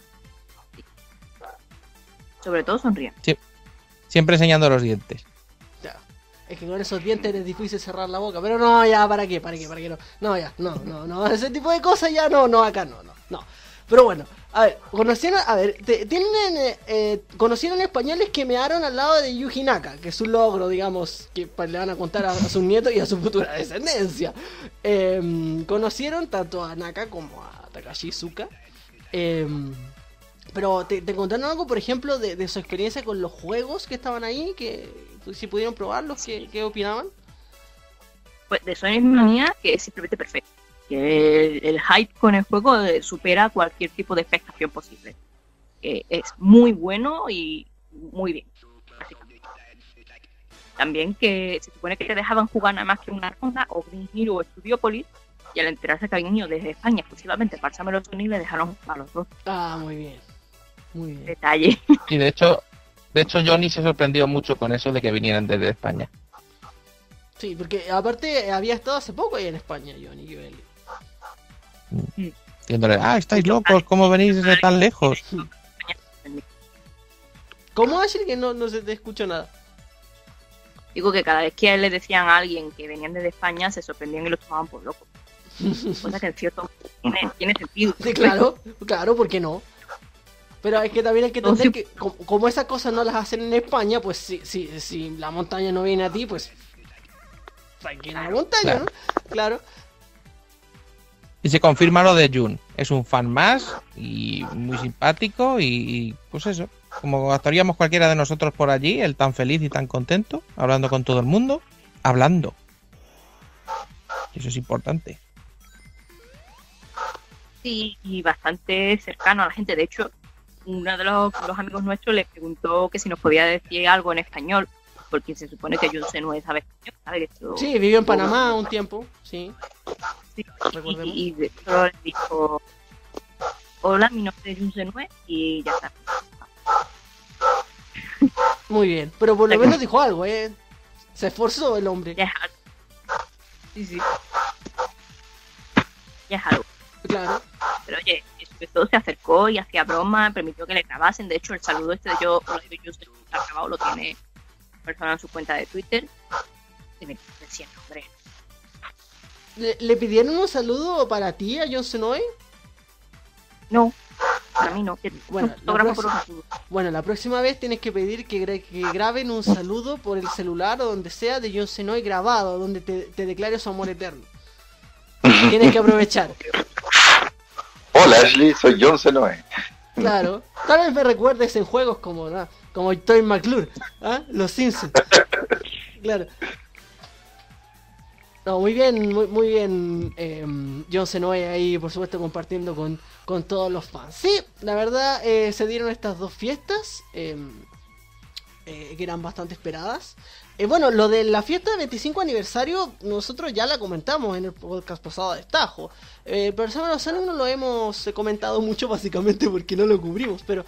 Sobre todo sonríe. Siempre enseñando los dientes. Ya. Es que con esos dientes es difícil cerrar la boca. Pero no, ya, ¿para qué? ¿Para qué? ¿Para qué no? No, ya, no, no, no. Ese tipo de cosas ya no, no, acá no, no, no. Pero bueno, a ver, conocieron, a ver, te- tienen, eh, eh, conocieron españoles que mearon al lado de Yuji Naka, que es un logro, digamos, que pa- le van a contar a, a sus nietos y a su futura descendencia. Eh, conocieron tanto a Naka como a Takashi Iizuka. Eh, pero te, te contaron algo, por ejemplo, de, de su experiencia con los juegos que estaban ahí, que si pudieron probarlos, ¿qué, qué opinaban? Pues de Sonic Mania, que es simplemente perfecto. Que el, el hype con el juego eh, supera cualquier tipo de expectación posible. Que es muy bueno y muy bien. Básicamente. También que se supone que te dejaban jugar nada más que una ronda o Green Hill o Studiopolis, y al enterarse que habían ido desde España exclusivamente para Summer of Sonic, le dejaron a los dos. Ah, muy bien. Muy bien. Detalle. Y de hecho, de hecho Johnny se sorprendió mucho con eso de que vinieran desde España. Sí, porque aparte había estado hace poco ahí en España, Johnny Givelli. Diciéndole, ah, estáis locos, ¿cómo venís desde tan lejos? ¿Cómo Ashley? Que no, no se te escucho nada. Digo que cada vez que a él le decían a alguien que venían desde España, se sorprendían y lo tomaban por loco. Cosa que en cierto tiene, tiene sentido. Sí, claro, claro, ¿por qué no? Pero es que también hay que entender No, sí. que como, como esas cosas no las hacen en España, pues si, si, si la montaña no viene a ti, pues hay que ir a la montaña, Claro. ¿no? Claro. Y se confirma lo de Jun. Es un fan más y muy simpático y, y, pues eso. Como actuaríamos cualquiera de nosotros por allí, él tan feliz y tan contento, hablando con todo el mundo, hablando. Y eso es importante. Sí, y bastante cercano a la gente. De hecho, uno de los, los amigos nuestros le preguntó que si nos podía decir algo en español, porque se supone que Jun Senue sabe español, ¿sabe? Que esto- Sí, vivió en Panamá un tiempo, sí. Sí, Recordemos. y, y de hecho le dijo: hola, mi nombre es Jun Senue, y ya está. Muy bien. Pero por lo menos dijo algo, ¿eh? Se esforzó el hombre. Ya es algo. Sí, sí. Ya es algo. Claro. Pero oye, sobre todo se acercó y hacía broma, permitió que le grabasen. De hecho, el saludo este de yo, lo de yo está grabado, lo tiene persona en su cuenta de Twitter. Y me decía, hombre, ¿Le, le pidieron un saludo para ti a Jon Snow? no, para mí no. Que Bueno, un la fotógrafo por próxima- un saludo. Bueno, la próxima vez tienes que pedir que, gra- que graben un saludo por el celular o donde sea de Jon Snow grabado, donde te, te declare su amor eterno. Tienes que aprovechar. Hola Ashley, soy Jon Snow. Claro. Tal vez me recuerdes en juegos como, ¿no? como Toy McClure, ¿ah? Los Simpsons. Claro. No, muy bien, muy, muy bien, eh, Jon Snow ahí, por supuesto, compartiendo con, con todos los fans. Sí, la verdad, eh, se dieron estas dos fiestas, eh, eh, que eran bastante esperadas. Eh, bueno, lo de la fiesta de veinticinco aniversario, nosotros ya la comentamos en el podcast pasado de Tajo. Eh, pero Summer of Sonic no lo hemos eh, comentado mucho, básicamente porque no lo cubrimos, pero...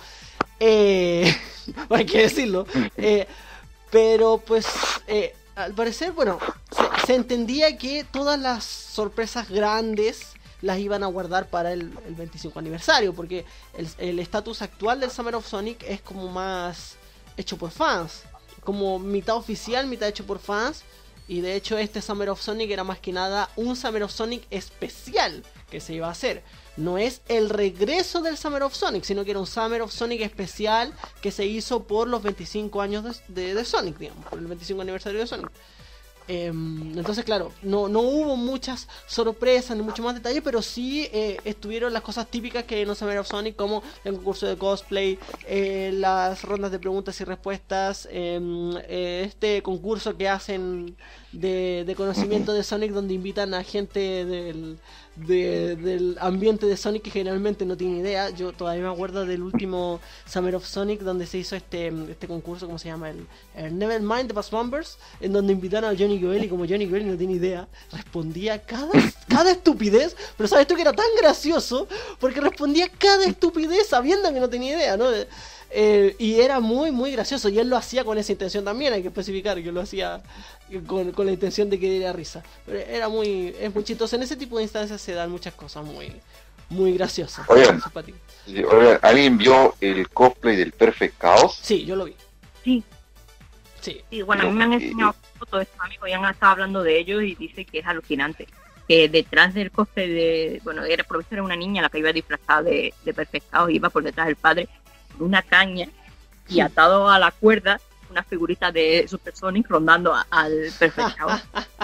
Eh, hay que decirlo. Eh, pero pues... Eh, Al parecer, bueno, se, se entendía que todas las sorpresas grandes las iban a guardar para el, el veinticinco aniversario, porque el estatus actual del Summer of Sonic es como más hecho por fans, como mitad oficial, mitad hecho por fans, y de hecho este Summer of Sonic era más que nada un Summer of Sonic especial que se iba a hacer. No es el regreso del Summer of Sonic, sino que era un Summer of Sonic especial que se hizo por los veinticinco años de, de, de Sonic, digamos, por el veinticinco aniversario de Sonic. Eh, entonces, claro, no, no hubo muchas sorpresas ni mucho más detalle, pero sí eh, estuvieron las cosas típicas que hay en un Summer of Sonic, como el concurso de cosplay, eh, las rondas de preguntas y respuestas, eh, eh, este concurso que hacen de, de conocimiento de Sonic, donde invitan a gente del... De, del ambiente de Sonic que generalmente no tiene idea. Yo todavía me acuerdo del último Summer of Sonic donde se hizo este este concurso, ¿cómo se llama? El, el Nevermind the Past Bumpers, en donde invitaron a Johnny Goel, y como Johnny Goel no tiene idea, respondía cada, cada estupidez, pero sabes tú que era tan gracioso porque respondía cada estupidez sabiendo que no tenía idea, ¿no? Eh, y era muy muy gracioso, y él lo hacía con esa intención también, hay que especificar que lo hacía con, con la intención de que diera risa, pero era muy, es muy chistoso. En ese tipo de instancias se dan muchas cosas muy muy graciosas. Oigan, oigan, ¿alguien vio el cosplay del Perfect Chaos? Sí, yo lo vi. Sí. Sí. Sí, bueno, a mí me han enseñado fotos de estos amigos y han estado hablando de ellos y dice que es alucinante. Que detrás del cosplay de, bueno, era por era una niña la que iba disfrazada de, de Perfect Chaos, iba por detrás del padre una caña y atado a la cuerda una figurita de Super Sonic rondando a, al Perfect Chaos.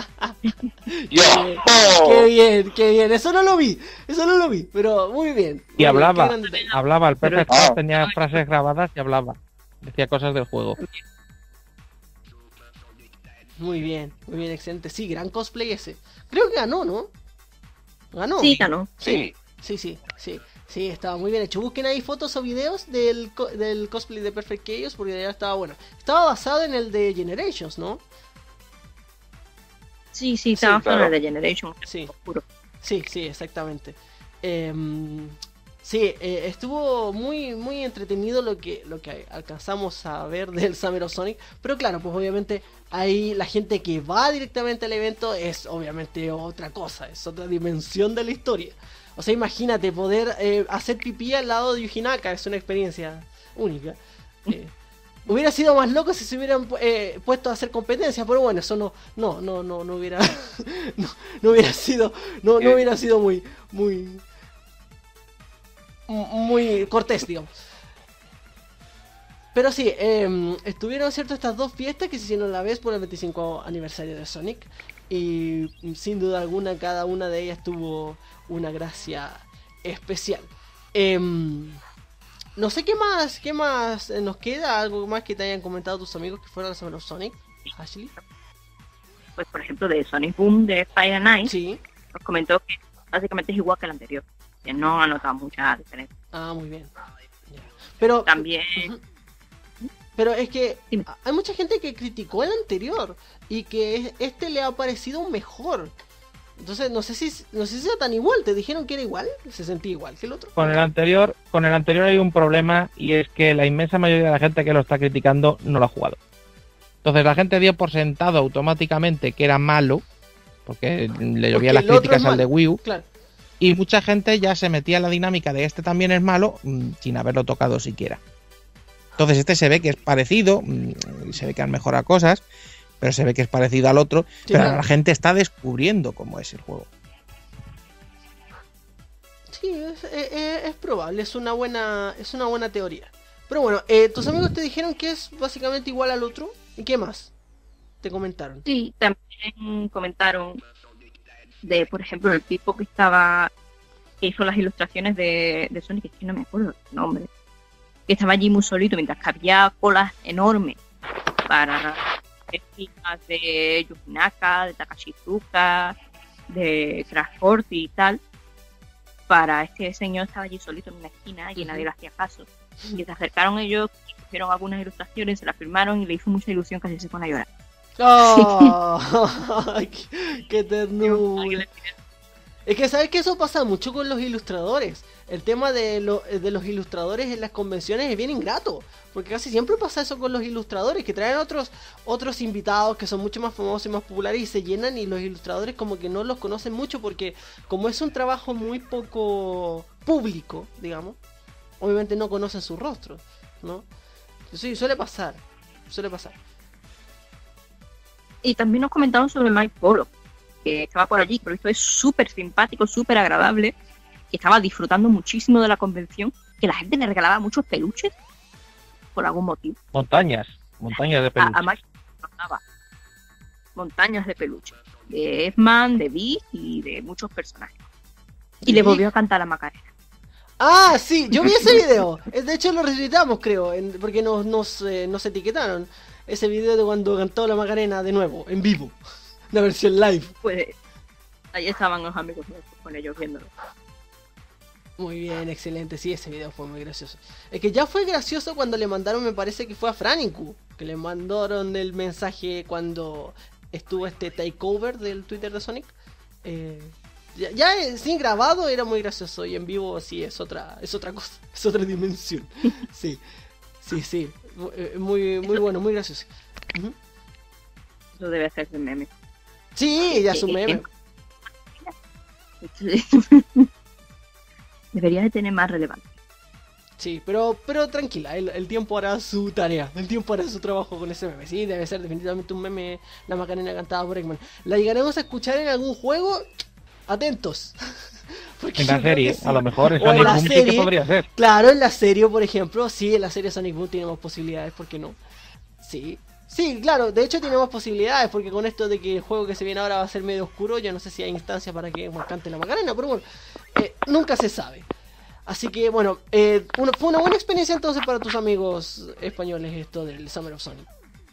qué, qué bien, qué bien. Eso no lo vi, eso no lo vi, pero muy bien. Y muy hablaba, bien, hablaba, el Perfect Pero, Chaos ah. tenía frases grabadas y hablaba. Decía cosas del juego. Muy bien, muy bien, excelente. Sí, gran cosplay ese. Creo que ganó, ¿no? Ganó. Sí, ganó. Sí. Sí, sí, sí. Sí, estaba muy bien hecho. Busquen ahí fotos o videos del, co del cosplay de Perfect Chaos, porque ya estaba bueno. Estaba basado en el de Generations, ¿no? Sí, sí, estaba claro. en el de Generation. Sí. Oscuro. Sí, sí, exactamente. Eh, sí, eh, estuvo muy muy entretenido lo que lo que alcanzamos a ver del Summer of Sonic. Pero claro, pues obviamente ahí la gente que va directamente al evento es obviamente otra cosa, es otra dimensión de la historia. O sea, imagínate poder eh, hacer pipí al lado de Yuji Naka, es una experiencia única. Eh, hubiera sido más loco si se hubieran eh, puesto a hacer competencia, pero bueno, eso no no no no, no hubiera no, no hubiera sido no, no hubiera sido muy muy muy cortés, digamos. Pero sí, eh, estuvieron cierto estas dos fiestas que se hicieron a la vez por el veinticinco aniversario de Sonic. Y sin duda alguna cada una de ellas tuvo una gracia especial. Eh, no sé qué más, qué más nos queda, algo más que te hayan comentado tus amigos que fueron sobre Sonic, Ashley. Pues por ejemplo de Sonic Boom de Fire Night, Sí. nos comentó que básicamente es igual que el anterior, que no ha notado mucha diferencia. Ah, muy bien. Ya. Pero También Ujú. Pero es que Dime. hay mucha gente que criticó el anterior y que este le ha parecido mejor. Entonces no sé si no sé si sea tan igual. ¿Te dijeron que era igual? ¿Se sentía igual que el otro? Con el anterior, con el anterior hay un problema, y es que la inmensa mayoría de la gente que lo está criticando no lo ha jugado. Entonces la gente dio por sentado automáticamente que era malo, porque le llovía Porque las el otro críticas es al malo. de Wii U, Claro. y mucha gente ya se metía en la dinámica de este también es malo mmm, sin haberlo tocado siquiera. Entonces este se ve que es parecido, mmm, se ve que han mejorado cosas, pero se ve que es parecido al otro, Sí, pero claro. la gente está descubriendo cómo es el juego. Sí, es, es- es- es probable, es una buena es una buena teoría. Pero bueno, eh, tus amigos te dijeron que es básicamente igual al otro. ¿Y qué más? Te comentaron. sí, también comentaron de, por ejemplo, el tipo que estaba, que hizo las ilustraciones de, de Sonic, que no me acuerdo su nombre, que estaba allí muy solito mientras que había colas enormes para fijas de Yuji Naka, de Takashi Iizuka, de Crash Force y tal. Para este señor estaba allí solito en una esquina y nadie le hacía caso. Y se acercaron ellos, hicieron algunas ilustraciones, se las firmaron y le hizo mucha ilusión, casi se pone a llorar. ¡Oh! qué, ¡Qué ternura! Es que sabes que eso pasa mucho con los ilustradores. El tema de, lo, de los ilustradores en las convenciones es bien ingrato. Porque casi siempre pasa eso con los ilustradores, que traen otros otros invitados que son mucho más famosos y más populares y se llenan, y los ilustradores como que no los conocen mucho porque como es un trabajo muy poco público, digamos, obviamente no conocen sus rostros, ¿no? Sí, suele pasar, suele pasar. Y también nos comentaron sobre Mike Polo, que estaba por allí, pero esto es súper simpático, súper agradable, que estaba disfrutando muchísimo de la convención, que la gente le regalaba muchos peluches por algún motivo. Montañas, montañas de peluches. A, a Mike le regalaba montañas de peluches, de F-Man, de Beast y de muchos personajes. Y le volvió a cantar la Macarena. Ah, sí, yo vi ese video. De hecho lo retuiteamos, creo, en, porque nos, nos, eh, nos etiquetaron. Ese video de cuando cantó la Macarena de nuevo, en vivo. La versión live. Pues ahí estaban los amigos nuestros con ellos viéndolo. Muy bien, excelente. Sí, ese video fue muy gracioso. Es que ya fue gracioso cuando le mandaron, me parece que fue a Franicu, que le mandaron el mensaje cuando estuvo este takeover del Twitter de Sonic. Eh, ya, ya eh, sin grabado era muy gracioso, y en vivo sí es otra, es otra cosa, es otra dimensión. Sí, sí, sí. Muy, muy bueno, muy gracioso. Uh-huh. Eso debe ser un meme. Sí, ya es un meme. Debería de tener más relevancia. Sí, pero pero tranquila, el, el tiempo hará su tarea, el tiempo hará su trabajo con ese meme. Sí, debe ser definitivamente un meme, la Macarena cantada por Eggman. ¿La llegaremos a escuchar en algún juego? Atentos. Porque en la serie, sí. A lo mejor en o Sonic en la Boom serie, sí que podría ser. Claro, en la serie, por ejemplo, sí, en la serie Sonic Boom tenemos posibilidades, ¿por qué no? Sí. Sí, claro, de hecho tenemos posibilidades, porque con esto de que el juego que se viene ahora va a ser medio oscuro, yo no sé si hay instancias para que Eggman cante la Macarena, pero bueno, eh, nunca se sabe. Así que bueno, eh, una, fue una buena experiencia entonces para tus amigos españoles esto del Summer of Sonic.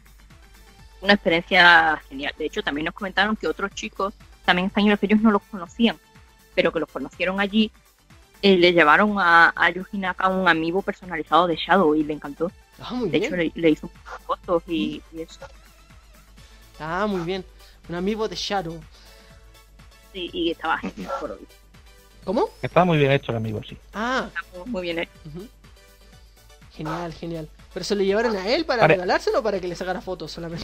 Una experiencia genial. De hecho, también nos comentaron que otros chicos, también españoles, que ellos no los conocían, pero que los conocieron allí, eh, le llevaron a, a Yuji Naka un amiibo personalizado de Shadow y le encantó. Ah, muy de bien. hecho, le, le hizo fotos y, y eso. Ah, muy bien. Un amiibo de Shadow. Sí, y estaba genial por hoy. ¿Cómo? Está muy bien hecho el amigo, sí. Ah. Está muy bien hecho. Uh-huh. Genial, genial. ¿Pero se lo llevaron a él para Vale. regalárselo o para que le sacara fotos solamente?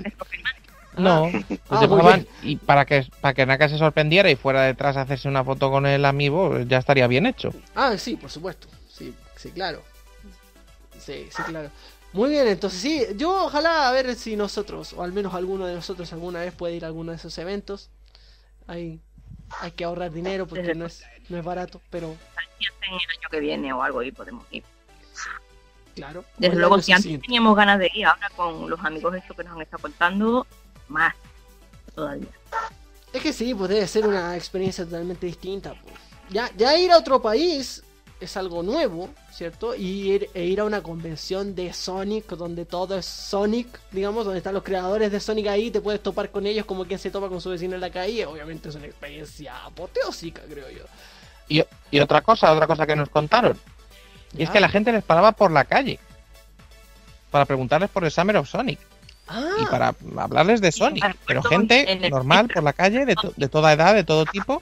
No, Ah, se muy llamaban, bien. y para que para que Naka se sorprendiera y fuera detrás a hacerse una foto con el amiibo, ya estaría bien hecho. Ah, sí, por supuesto. Sí, sí, claro. Sí, sí, claro. Muy bien, entonces sí, yo ojalá a ver si nosotros, o al menos alguno de nosotros alguna vez puede ir a alguno de esos eventos. Hay, hay que ahorrar dinero porque no es, no es barato, pero Si hacen el año que viene o algo y podemos ir. claro. Desde o el luego, año si antes siguiente. teníamos ganas de ir, ahora con los amigos estos que nos han estado contando, más todavía. Es que sí, pues debe ser una experiencia totalmente distinta. Pues. Ya, ya ir a otro país es algo nuevo, ¿cierto? Y ir, e ir a una convención de Sonic, donde todo es Sonic, digamos, donde están los creadores de Sonic ahí, te puedes topar con ellos como quien se topa con su vecino en la calle. Obviamente es una experiencia apoteósica, creo yo. Y, y otra cosa, otra cosa que nos contaron, y es Ya. que la gente les paraba por la calle para preguntarles por el Summer of Sonic Ah, y para hablarles de Sonic, para- pero en gente el- normal por la calle, de, to- de toda edad, de todo tipo.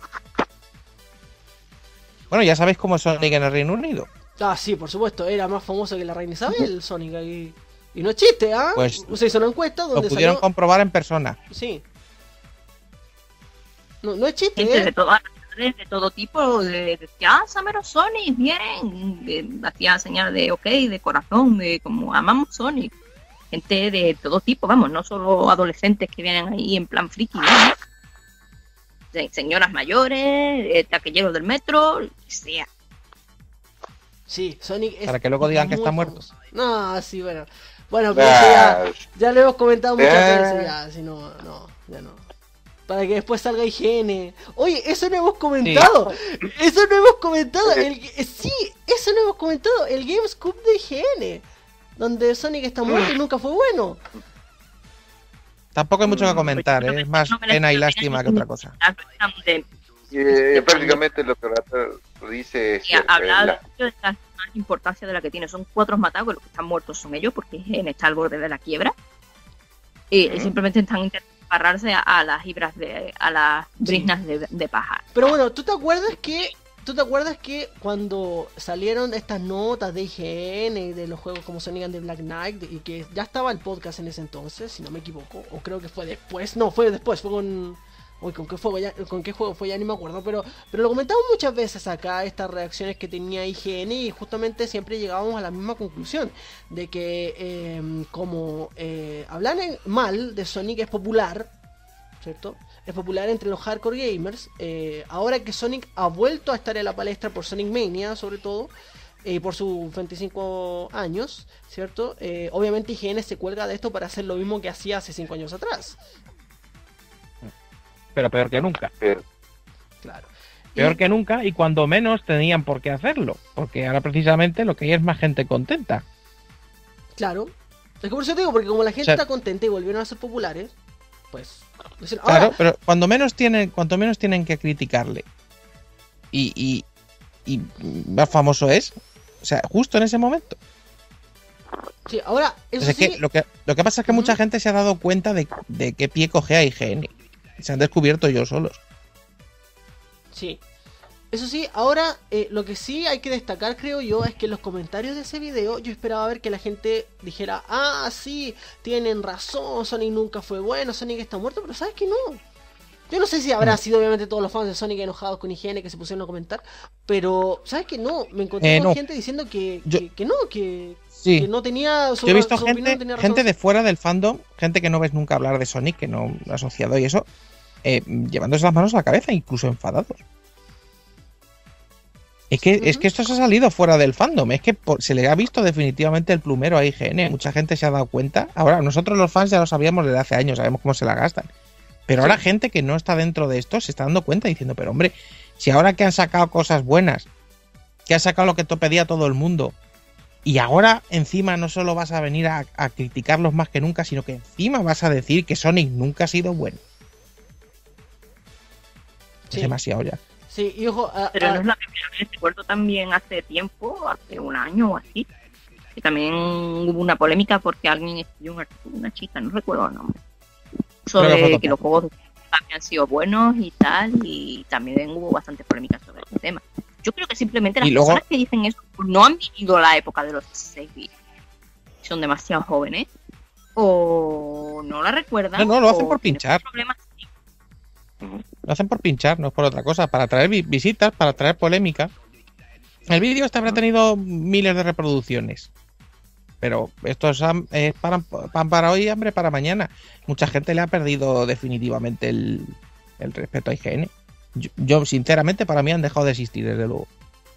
Bueno, ya sabéis cómo es Sonic en el Reino Unido. ah, sí, por supuesto, era más famoso que la reina Isabel, Sonic ahí. Y no es chiste, ¿ah? Pues, se hizo una encuesta Lo donde pudieron salió... comprobar en persona. Sí. No, no es chiste, Gente ¿eh? de, todas, de todo tipo, de, de que, ah, Summer of Sonic, bien, de- hacía señal de ok, de corazón, de como amamos Sonic. Gente de todo tipo, vamos, no solo adolescentes que vienen ahí en plan friki, ¿no? De señoras mayores, eh, taquilleros del metro, lo que sea. Sí, Sonic es Para que luego digan que muy está muerto. famoso. No, sí, bueno. Bueno, pero eso ya, Ah, ya lo hemos comentado muchas Eh. veces, ya, si no, no, ya no. Para que después salga I G N. Oye, eso no hemos comentado. Eso no hemos comentado. El, eh, sí, eso no hemos comentado. El Gamescom de I G N. Donde Sonic está muerto y nunca fue bueno. Tampoco hay mucho que Mm. comentar, ¿eh? Es más No me la pena y explico, lástima que tiene otra cosa. de- Y, eh, prácticamente lo que Rater dice es Y cierto, hablar la- de la más importancia de la que tiene. Son cuatro matados, que los que están muertos son ellos, porque en está al borde de la quiebra. Y, y Ujú. simplemente están intentando agarrarse a, a las ibras de, a las briznas de, de paja. Pero bueno, ¿tú te acuerdas que ¿tú te acuerdas que cuando salieron estas notas de I G N de los juegos como Sonic and the Black Knight y que ya estaba el podcast en ese entonces, si no me equivoco, o creo que fue después, no, fue después, fue con uy, con qué juego ya, con qué juego fue ya ni me acuerdo, pero pero lo comentamos muchas veces acá estas reacciones que tenía I G N y justamente siempre llegábamos a la misma conclusión de que eh, como eh, hablar en- mal de Sonic es popular, ¿cierto? Es popular entre los hardcore gamers. eh, ahora que Sonic ha vuelto a estar en la palestra por Sonic Mania, sobre todo, y por sus veinticinco años, ¿cierto? Eh, obviamente I G N se cuelga de esto para hacer lo mismo que hacía hace cinco años atrás. Pero peor que nunca. pero- Claro. Peor Y- que nunca y cuando menos tenían por qué hacerlo. Porque ahora precisamente lo que hay es más gente contenta. Claro. Es que por eso te digo, porque como la gente O sea- está contenta y volvieron a ser populares, pues... dicen, Claro, ahora, pero cuando menos tienen, cuanto menos tienen que criticarle. Y, y, y más famoso es. O sea, justo en ese momento. sí, ahora, eso Pues es sí... que lo que lo que pasa es que Ujú. mucha gente se ha dado cuenta de, de qué pie coge a I G N. Se han descubierto ellos solos. Sí. Eso sí, ahora eh, lo que sí hay que destacar, creo yo, es que en los comentarios de ese video yo esperaba ver que la gente dijera, ah, sí, tienen razón, Sonic nunca fue bueno, Sonic está muerto, pero ¿sabes que no? Yo no sé si habrá No. sido obviamente todos los fans de Sonic enojados con I G N que se pusieron a comentar, pero ¿sabes que no? Me encontré Eh, con no. gente diciendo que, Yo- que, que no, que, Sí. que no tenía su, Yo he visto su opinión, gente, no tenía razón. gente de fuera del fandom, gente que no ves nunca hablar de Sonic, que no ha asociado y eso, eh, llevándose las manos a la cabeza, incluso enfadados. Es que, es Ujú. que esto se ha salido fuera del fandom, es que por- se le ha visto definitivamente el plumero a I G N, mucha gente se ha dado cuenta. Ahora, nosotros los fans ya lo sabíamos desde hace años, sabemos cómo se la gastan. Pero ahora gente que no está dentro de esto se está dando cuenta diciendo, pero hombre, si ahora que han sacado cosas buenas, que han sacado lo que to- pedía todo el mundo, y ahora encima no solo vas a venir a, a criticarlos más que nunca, sino que encima vas a decir que Sonic nunca ha sido bueno. Sí. Es demasiado ya. Sí, y ojo, a- Pero a- no es la primera vez. Recuerdo también hace tiempo, hace un año o así, que también hubo una polémica porque alguien escribió un artículo, una chica, no recuerdo el nombre, Creo que fue sobre Coca. que los juegos habían sido buenos y tal, y también hubo bastantes polémicas sobre este tema. Yo creo que simplemente las Y luego- personas que dicen eso no han vivido la época de los dieciséis bits, son demasiado jóvenes, o no la recuerdan, No, no, lo hacen o por tienen pinchar. problemas. Lo hacen por pinchar, no es por otra cosa, para traer vi- visitas, para traer polémica. El vídeo este habrá tenido miles de reproducciones. Pero esto es, ham- es para, pan para hoy, hambre para mañana. Mucha gente le ha perdido definitivamente el, el respeto a I G N. Yo, yo, sinceramente, para mí han dejado de existir, desde luego.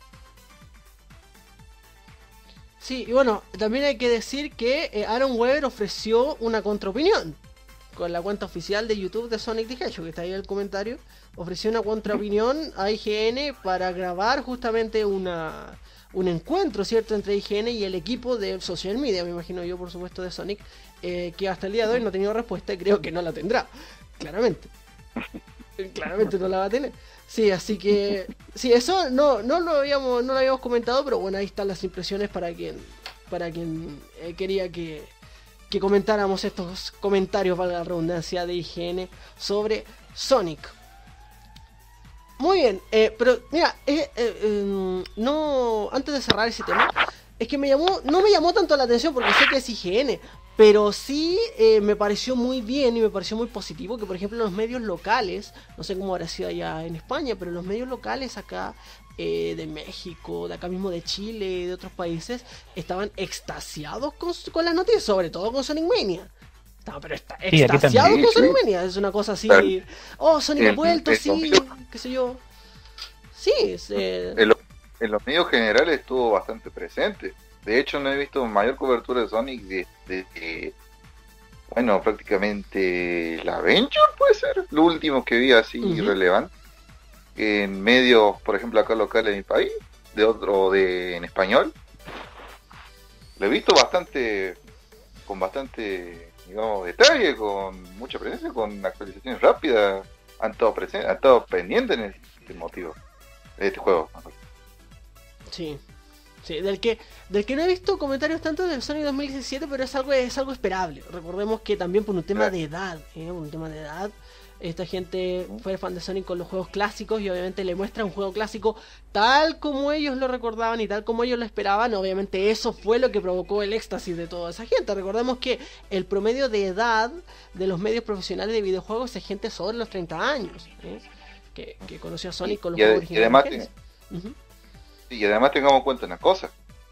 Sí, y bueno, también hay que decir que eh, Aaron Weber ofreció una contraopinión con la cuenta oficial de YouTube de Sonic the Hedgehog, que está ahí en el comentario. Ofreció una contraopinión a I G N para grabar justamente una un encuentro, ¿cierto?, entre I G N y el equipo de social media, me imagino yo, por supuesto, de Sonic, eh, que hasta el día de hoy no ha tenido respuesta y creo que no la tendrá, claramente. Claramente no la va a tener. Sí, así que sí, eso no, no lo habíamos, no lo habíamos comentado, pero bueno, ahí están las impresiones para quien, para quien eh, quería que, que comentáramos estos comentarios, valga la redundancia, de I G N sobre Sonic. Muy bien, eh, pero mira, eh, eh, eh, no, antes de cerrar ese tema, es que me llamó, no me llamó tanto la atención porque sé que es I G N, pero sí eh, me pareció muy bien y me pareció muy positivo que, por ejemplo, los medios locales, no sé cómo habrá sido allá en España, pero los medios locales acá eh, de México, de acá mismo de Chile, de otros países, estaban extasiados con, con las noticias, sobre todo con Sonic Mania. No, pero está Sí, aquí extasiado también. con Sonic Sí, sí. Mania, es una cosa así. Claro. Oh, Sonic ha En- vuelto, en sí, los- qué sé yo. Sí, es, eh, En, lo- en los medios generales estuvo bastante presente. De hecho, no he visto mayor cobertura de Sonic desde que, bueno, prácticamente la Adventure, puede ser, lo último que vi así Ujú. relevante. En medios, por ejemplo, acá locales en mi país, de otro de en español. Lo he visto bastante, con bastante digamos, detalle, con mucha presencia, con actualizaciones rápidas, han estado presentes, han estado pendientes en este motivo de este juego. Sí. Sí, del que del que no he visto comentarios tanto del Sonic dos mil diecisiete, pero es algo es algo esperable. Recordemos que también por un tema de edad, ¿eh? Por un tema de edad, esta gente fue fan de Sonic con los juegos clásicos y obviamente le muestra un juego clásico tal como ellos lo recordaban y tal como ellos lo esperaban. Obviamente eso fue lo que provocó el éxtasis de toda esa gente. Recordemos que el promedio de edad de los medios profesionales de videojuegos es gente sobre los treinta años, ¿eh? que, que conoció a Sonic con los y, juegos y originales. Además, uh-huh. Y además tengamos en cuenta una cosa.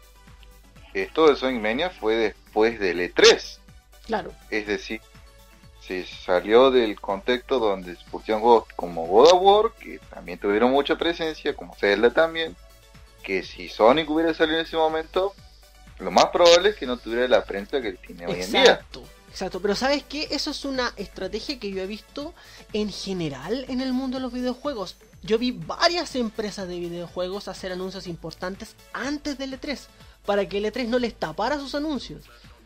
Esto de Sonic Mania fue después del E tres. Claro. Es decir, se salió del contexto donde se pusieron juegos como God of War, que también tuvieron mucha presencia, como Zelda también, que si Sonic hubiera salido en ese momento, lo más probable es que no tuviera la prensa que tiene hoy en día. Exacto, exacto. Pero ¿sabes qué? Eso es una estrategia que yo he visto en general en el mundo de los videojuegos. Yo vi varias empresas de videojuegos hacer anuncios importantes antes del E tres, para que el E tres no les tapara sus anuncios.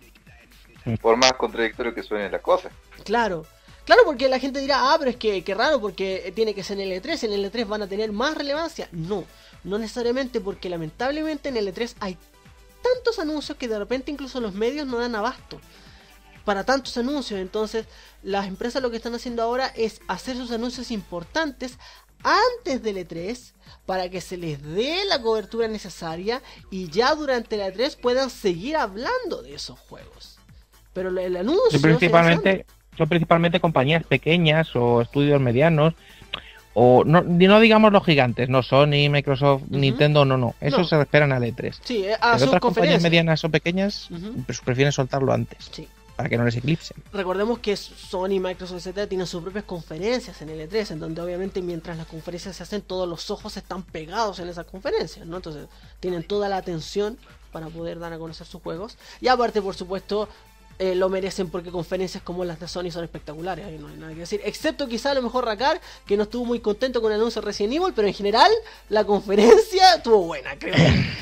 Por más contradictorio que suene la cosa. Claro, claro, porque la gente dirá, ah, pero es que, que raro, porque tiene que ser en el E tres, en el E tres van a tener más relevancia. No, no necesariamente, porque lamentablemente en el E tres hay tantos anuncios que de repente incluso los medios no dan abasto para tantos anuncios. Entonces las empresas lo que están haciendo ahora es hacer sus anuncios importantes antes del E tres para que se les dé la cobertura necesaria y ya durante el E tres puedan seguir hablando de esos juegos. Pero el anuncio son principalmente, son principalmente compañías pequeñas o estudios medianos, o no, no digamos los gigantes, no Sony, Microsoft, uh-huh. Nintendo, no, no, eso no. Se esperan al E tres. Sí, a sus otras compañías medianas o pequeñas uh-huh. pues prefieren soltarlo antes. Sí. Para que no les eclipsen. Recordemos que Sony, Microsoft, etcétera tienen sus propias conferencias en el E tres, en donde obviamente mientras las conferencias se hacen, todos los ojos están pegados en esas conferencias, ¿no? Entonces tienen toda la atención para poder dar a conocer sus juegos. Y aparte, por supuesto, eh, lo merecen porque conferencias como las de Sony son espectaculares, ahí no hay nada que decir. Excepto quizá a lo mejor Rakar, que no estuvo muy contento con el anuncio de Resident Evil, pero en general la conferencia estuvo buena, creo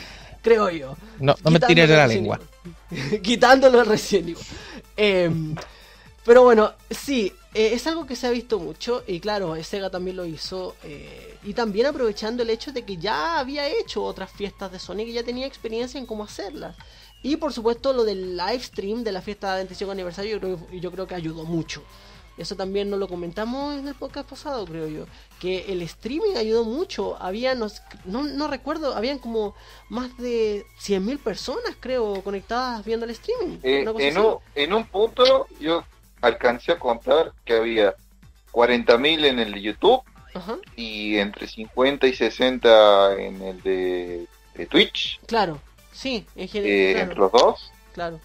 creo yo. No, no me tires de la lengua. Quitándolo de Resident Evil. Eh, pero bueno, sí, eh, es algo que se ha visto mucho y claro, Sega también lo hizo eh, y también aprovechando el hecho de que ya había hecho otras fiestas de Sonic y ya tenía experiencia en cómo hacerlas. Y por supuesto lo del live stream de la fiesta de veinticinco aniversario yo creo, yo creo que ayudó mucho. Eso también nos lo comentamos en el podcast pasado, creo yo, que el streaming ayudó mucho. Había, no, no, no recuerdo, habían como más de cien mil personas, creo, conectadas viendo el streaming. Eh, en, un, en un punto yo alcancé a contar que había cuarenta mil en el de YouTube. Ajá. Y entre cincuenta y sesenta en el de, de Twitch. Claro, sí, en general. Eh, claro. Entre los dos. Claro.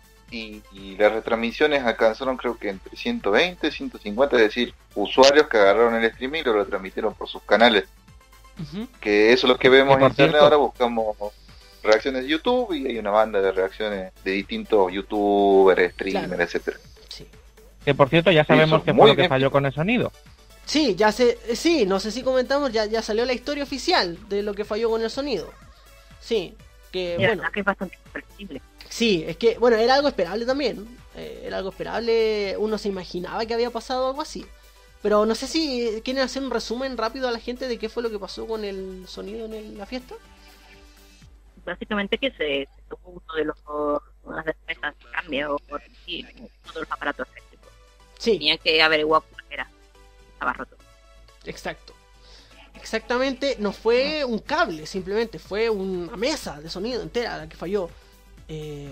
Y, y las retransmisiones alcanzaron creo que entre ciento veinte, ciento cincuenta, es decir, usuarios que agarraron el streaming y lo retransmitieron por sus canales. Uh-huh. Que eso es lo que vemos en internet. Ahora buscamos reacciones de YouTube y hay una banda de reacciones de distintos youtubers, streamers, claro. etcétera. Sí. Que por cierto ya sabemos qué fue lo que falló con el sonido. Sí, ya sé, sí, no sé si comentamos, ya, ya salió la historia oficial de lo que falló con el sonido. Sí, que y bueno. que es bastante flexible. Sí, es que, bueno, era algo esperable también. Eh, era algo esperable, uno se imaginaba que había pasado algo así. Pero no sé si quieren hacer un resumen rápido a la gente de qué fue lo que pasó con el sonido en el, la fiesta. Básicamente que se, se tuvo uno de los unas despejas de cambio por sí, uno de los aparatos eléctricos. Sí. Tenían que averiguar por qué era. Estaba roto. Exacto. Exactamente, no fue un cable, simplemente fue una mesa de sonido entera la que falló. Eh,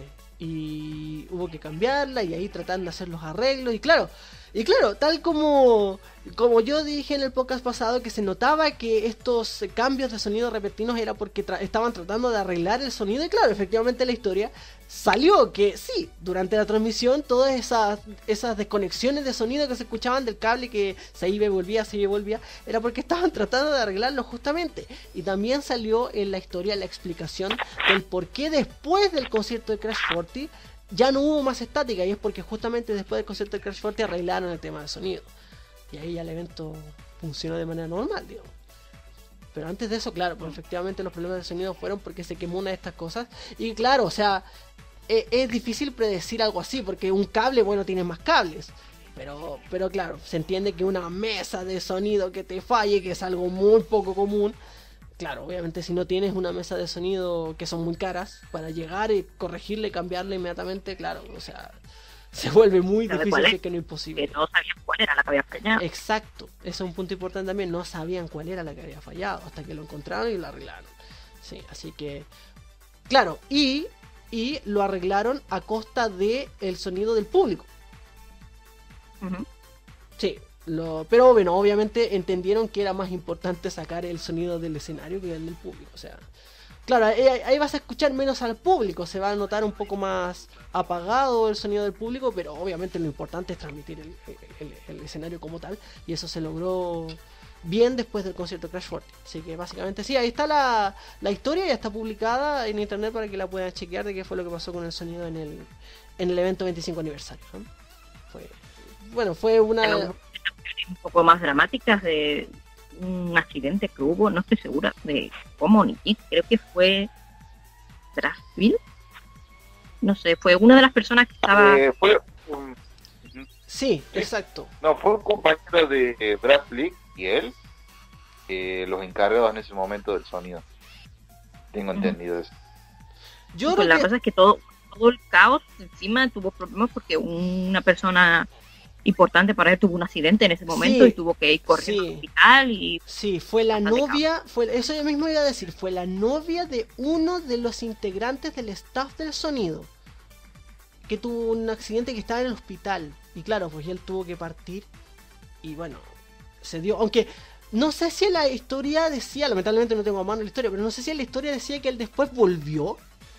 y hubo que cambiarla y ahí tratan de hacer los arreglos y claro, y claro, tal como como yo dije en el podcast pasado que se notaba que estos cambios de sonido repentinos era porque tra- estaban tratando de arreglar el sonido y claro, efectivamente la historia salió que sí, durante la transmisión todas esas esas desconexiones de sonido que se escuchaban del cable que se iba y volvía, se iba y volvía, era porque estaban tratando de arreglarlo justamente. Y también salió en la historia la explicación del por qué después del concierto de Crash cuarenta ya no hubo más estática, y es porque justamente después del concierto de Crash cuarenta arreglaron el tema del sonido. Y ahí ya el evento funcionó de manera normal, digamos. Pero antes de eso, claro, pues efectivamente los problemas de sonido fueron porque se quemó una de estas cosas. Y claro, o sea, es, es difícil predecir algo así, porque un cable, bueno, tiene más cables. Pero, pero claro, se entiende que una mesa de sonido que te falle, que es algo muy poco común. Claro, obviamente si no tienes una mesa de sonido que son muy caras, para llegar y corregirle y cambiarle inmediatamente, claro, o sea, se vuelve muy ¿Sabe difícil, cuál es? si es que no imposible. Que no sabían cuál era la que había fallado. Exacto, eso es un punto importante también, no sabían cuál era la que había fallado, hasta que lo encontraron y lo arreglaron. Sí, así que, claro, y, y lo arreglaron a costa de el sonido del público. Ujú. Sí, lo, pero bueno, obviamente entendieron que era más importante sacar el sonido del escenario que el del público. O sea, claro, ahí, ahí vas a escuchar menos al público, se va a notar un poco más apagado el sonido del público, pero obviamente lo importante es transmitir el, el, el escenario como tal, y eso se logró bien después del concierto Crash Forty. Así que básicamente sí, ahí está la, la historia, ya está publicada en internet para que la puedan chequear de qué fue lo que pasó con el sonido en el, en el evento veinticinco aniversario, ¿no? Fue, bueno, fue una... Pero un poco más dramáticas de un accidente que hubo, no estoy segura de cómo ni quién, creo que fue Brasil, no sé, fue una de las personas que estaba... Eh, fue un, Sí, exacto. no, fue un compañero de eh, Brad Flick y él, eh, los encargados en ese momento del sonido. Tengo Ujú. entendido eso. Yo Pues creo la que... cosa es que todo, todo el caos encima tuvo problemas porque una persona importante para él tuvo un accidente en ese momento Sí, y tuvo que ir corriendo sí. al hospital y Sí, fue la Bastante novia, fue, eso yo mismo iba a decir, fue la novia de uno de los integrantes del staff del sonido, que tuvo un accidente que estaba en el hospital, y claro, pues él tuvo que partir, y bueno, se dio, aunque no sé si la historia decía, lamentablemente no tengo a mano la historia, pero no sé si la historia decía que él después volvió.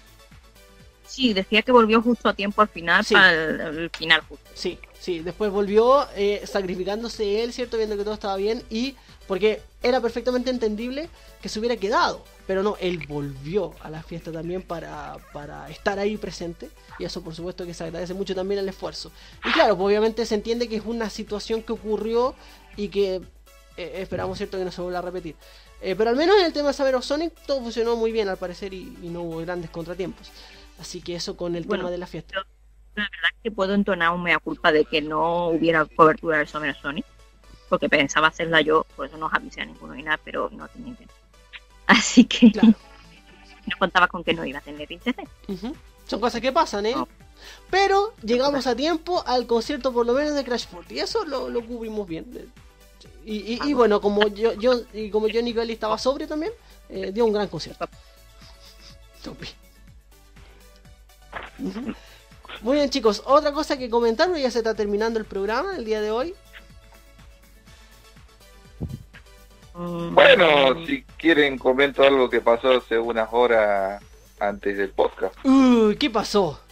sí, decía que volvió justo a tiempo al final, Sí. para el, el final justo. Sí, sí, después volvió eh, sacrificándose él, ¿cierto? Viendo que todo estaba bien y porque era perfectamente entendible que se hubiera quedado, pero no, él volvió a la fiesta también para, para estar ahí presente y eso por supuesto que se agradece mucho también el esfuerzo. Y claro, pues obviamente se entiende que es una situación que ocurrió y que eh, esperamos, ¿cierto?, que no se vuelva a repetir. Eh, pero al menos en el tema de Saber of Sonic todo funcionó muy bien al parecer y, y no hubo grandes contratiempos. Así que eso con el Bueno, tema de la fiesta. pero la verdad es que puedo entonar un mea culpa de que no hubiera cobertura del Summer Sonic, porque pensaba hacerla yo, por eso no os avisé a ninguno ni nada, pero no tenía internet. Así que Claro. no contaba con que no iba a tener internet. Ujú. Son cosas que pasan, ¿eh? No. Pero llegamos a tiempo al concierto por lo menos de Crash Forty. Y eso lo, lo cubrimos bien. Y, y, y bueno, como yo, yo y como Johnny Belli estaba sobrio también, eh, dio un gran concierto. Topi. Ujú. Muy bien, chicos, otra cosa que comentar, porque ya se está terminando el programa el día de hoy. Mm, Bueno, si quieren comento algo que pasó hace unas horas antes del podcast. Uy, ¿qué pasó?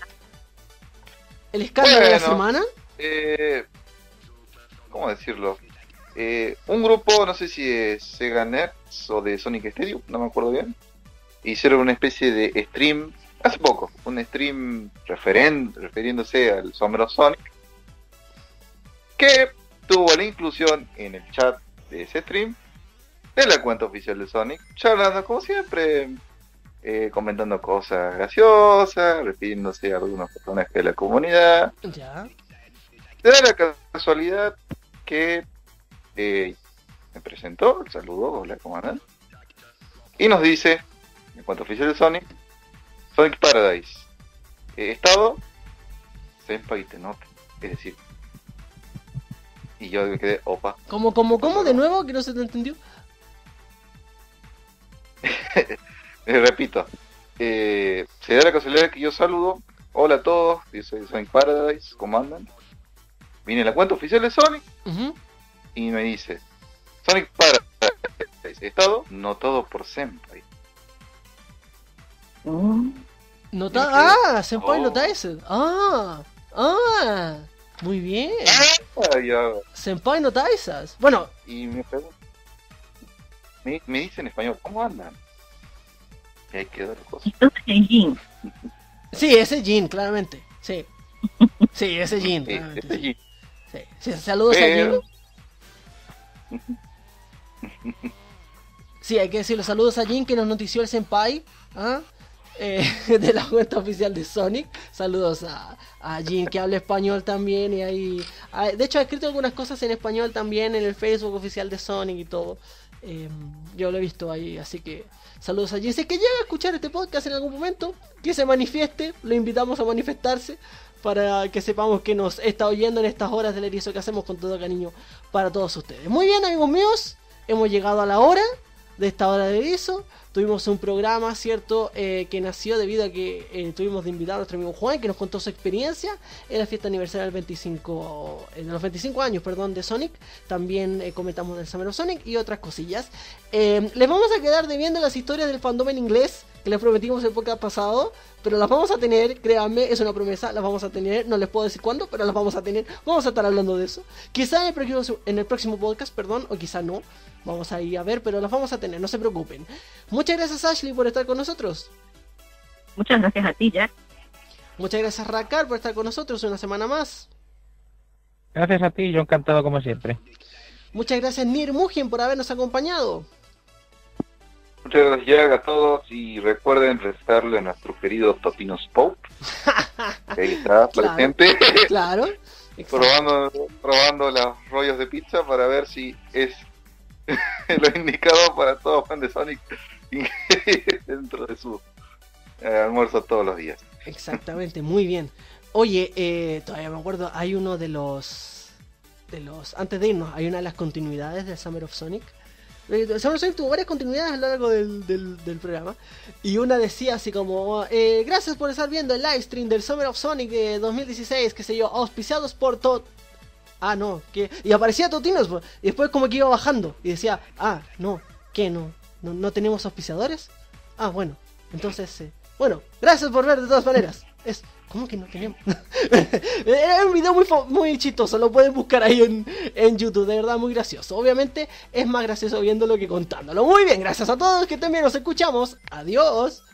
¿El escándalo de la Bueno. semana? Eh, ¿Cómo decirlo? Eh, un grupo, no sé si de Sega Nerds o de Sonic Stereo, no me acuerdo bien, hicieron una especie de stream, hace poco, un stream referen- refiriéndose al Summer of Sonic, que tuvo la inclusión en el chat de ese stream de la cuenta oficial de Sonic, charlando como siempre, eh, comentando cosas graciosas, refiriéndose a algunos personajes de la comunidad. Ya. Se da la casualidad que eh, me presentó, saludó, hola, ¿cómo andan? Y nos dice, en cuanto oficial de Sonic, Sonic Paradise, eh, estado, Senpai Tenota, es decir, y yo me quedé, opa, ¿Cómo, cómo, cómo? ¿De nuevo? Que no se te entendió. eh, repito, eh, se da la casualidad que yo saludo, hola a todos, yo soy Sonic Paradise, ¿cómo andan? Viene la cuenta oficial de Sonic, Ujú. y me dice, Sonic Paradise, estado notado por Senpai. mm, Nota, Me quedé, ah, Senpai oh. nota ese. Ah, ah, muy bien. Ah, ya. Senpai nota esas. Bueno, Y me pregunto, me, me dice en español, ¿cómo andan? Y ahí quedó la cosa. Entonces el Jin, sí, ese Jin, claramente. Sí. Sí, ese Jin. Sí, claramente, este sí. Jin. Sí, sí, saludos Pero- a Jin. Sí, hay que decirlo. Saludos a Jin que nos notició el Senpai. ¿Ah? eh, de la cuenta oficial de Sonic. Saludos a, a Jin, que habla español también. Y ahí, a- de hecho, ha escrito algunas cosas en español también en el Facebook oficial de Sonic y todo. Eh, yo lo he visto ahí, así que saludos a Jin. Si es que llega a escuchar este podcast en algún momento, que se manifieste, lo invitamos a manifestarse para que sepamos que nos está oyendo en estas horas del erizo que hacemos con todo cariño para todos ustedes. Muy bien, amigos míos, hemos llegado a la hora de esta hora de erizo. Tuvimos un programa, ¿cierto? Eh, que nació debido a que eh, tuvimos de invitado a nuestro amigo Juan, que nos contó su experiencia en la fiesta aniversaria del veinticinco, eh, de los veinticinco años, perdón, de Sonic. También eh, comentamos del Summer of Sonic y otras cosillas. Eh, les vamos a quedar debiendo las historias del fandom en inglés, que les prometimos el podcast pasado, pero las vamos a tener, créanme, es una promesa, las vamos a tener, no les puedo decir cuándo, pero las vamos a tener, vamos a estar hablando de eso. Quizá en el próximo, en el próximo podcast, perdón, o quizá no, vamos a ir a ver, pero las vamos a tener, no se preocupen. Muchas gracias, Ashley, por estar con nosotros. Muchas gracias a ti, Jack. Muchas gracias, Rakar, por estar con nosotros una semana más. Gracias a ti, yo encantado como siempre. Muchas gracias, Nir Mugen, por habernos acompañado. Muchas gracias, Jack, a todos. Y recuerden rezarle a nuestro querido Totino Spoke, que ahí está Claro. presente, Claro. Exacto. probando, probando los rollos de pizza para ver si es lo indicado para todos fan de Sonic dentro de su eh, almuerzo todos los días. Exactamente, muy bien. Oye, eh, todavía me acuerdo, hay uno de los... de los antes de irnos, hay una de las continuidades de Summer of Sonic. Eh, Summer of Sonic tuvo varias continuidades a lo largo del, del, del programa. Y una decía así como... Eh, gracias por estar viendo el live stream del Summer of Sonic de dos mil dieciséis, qué sé yo, auspiciados por Tot... Ah, no, que... Y aparecía Totinos, pues, y después como que iba bajando. Y decía, ah, no, ¿qué? ¿No, no, no tenemos auspiciadores? Ah, bueno, entonces... Eh, bueno, gracias por ver de todas maneras. Es... ¿Cómo que no tenemos? Era un video muy, fo- muy chistoso, lo pueden buscar ahí en, en YouTube, de verdad muy gracioso. Obviamente es más gracioso viéndolo que contándolo. Muy bien, gracias a todos, que también nos escuchamos. Adiós.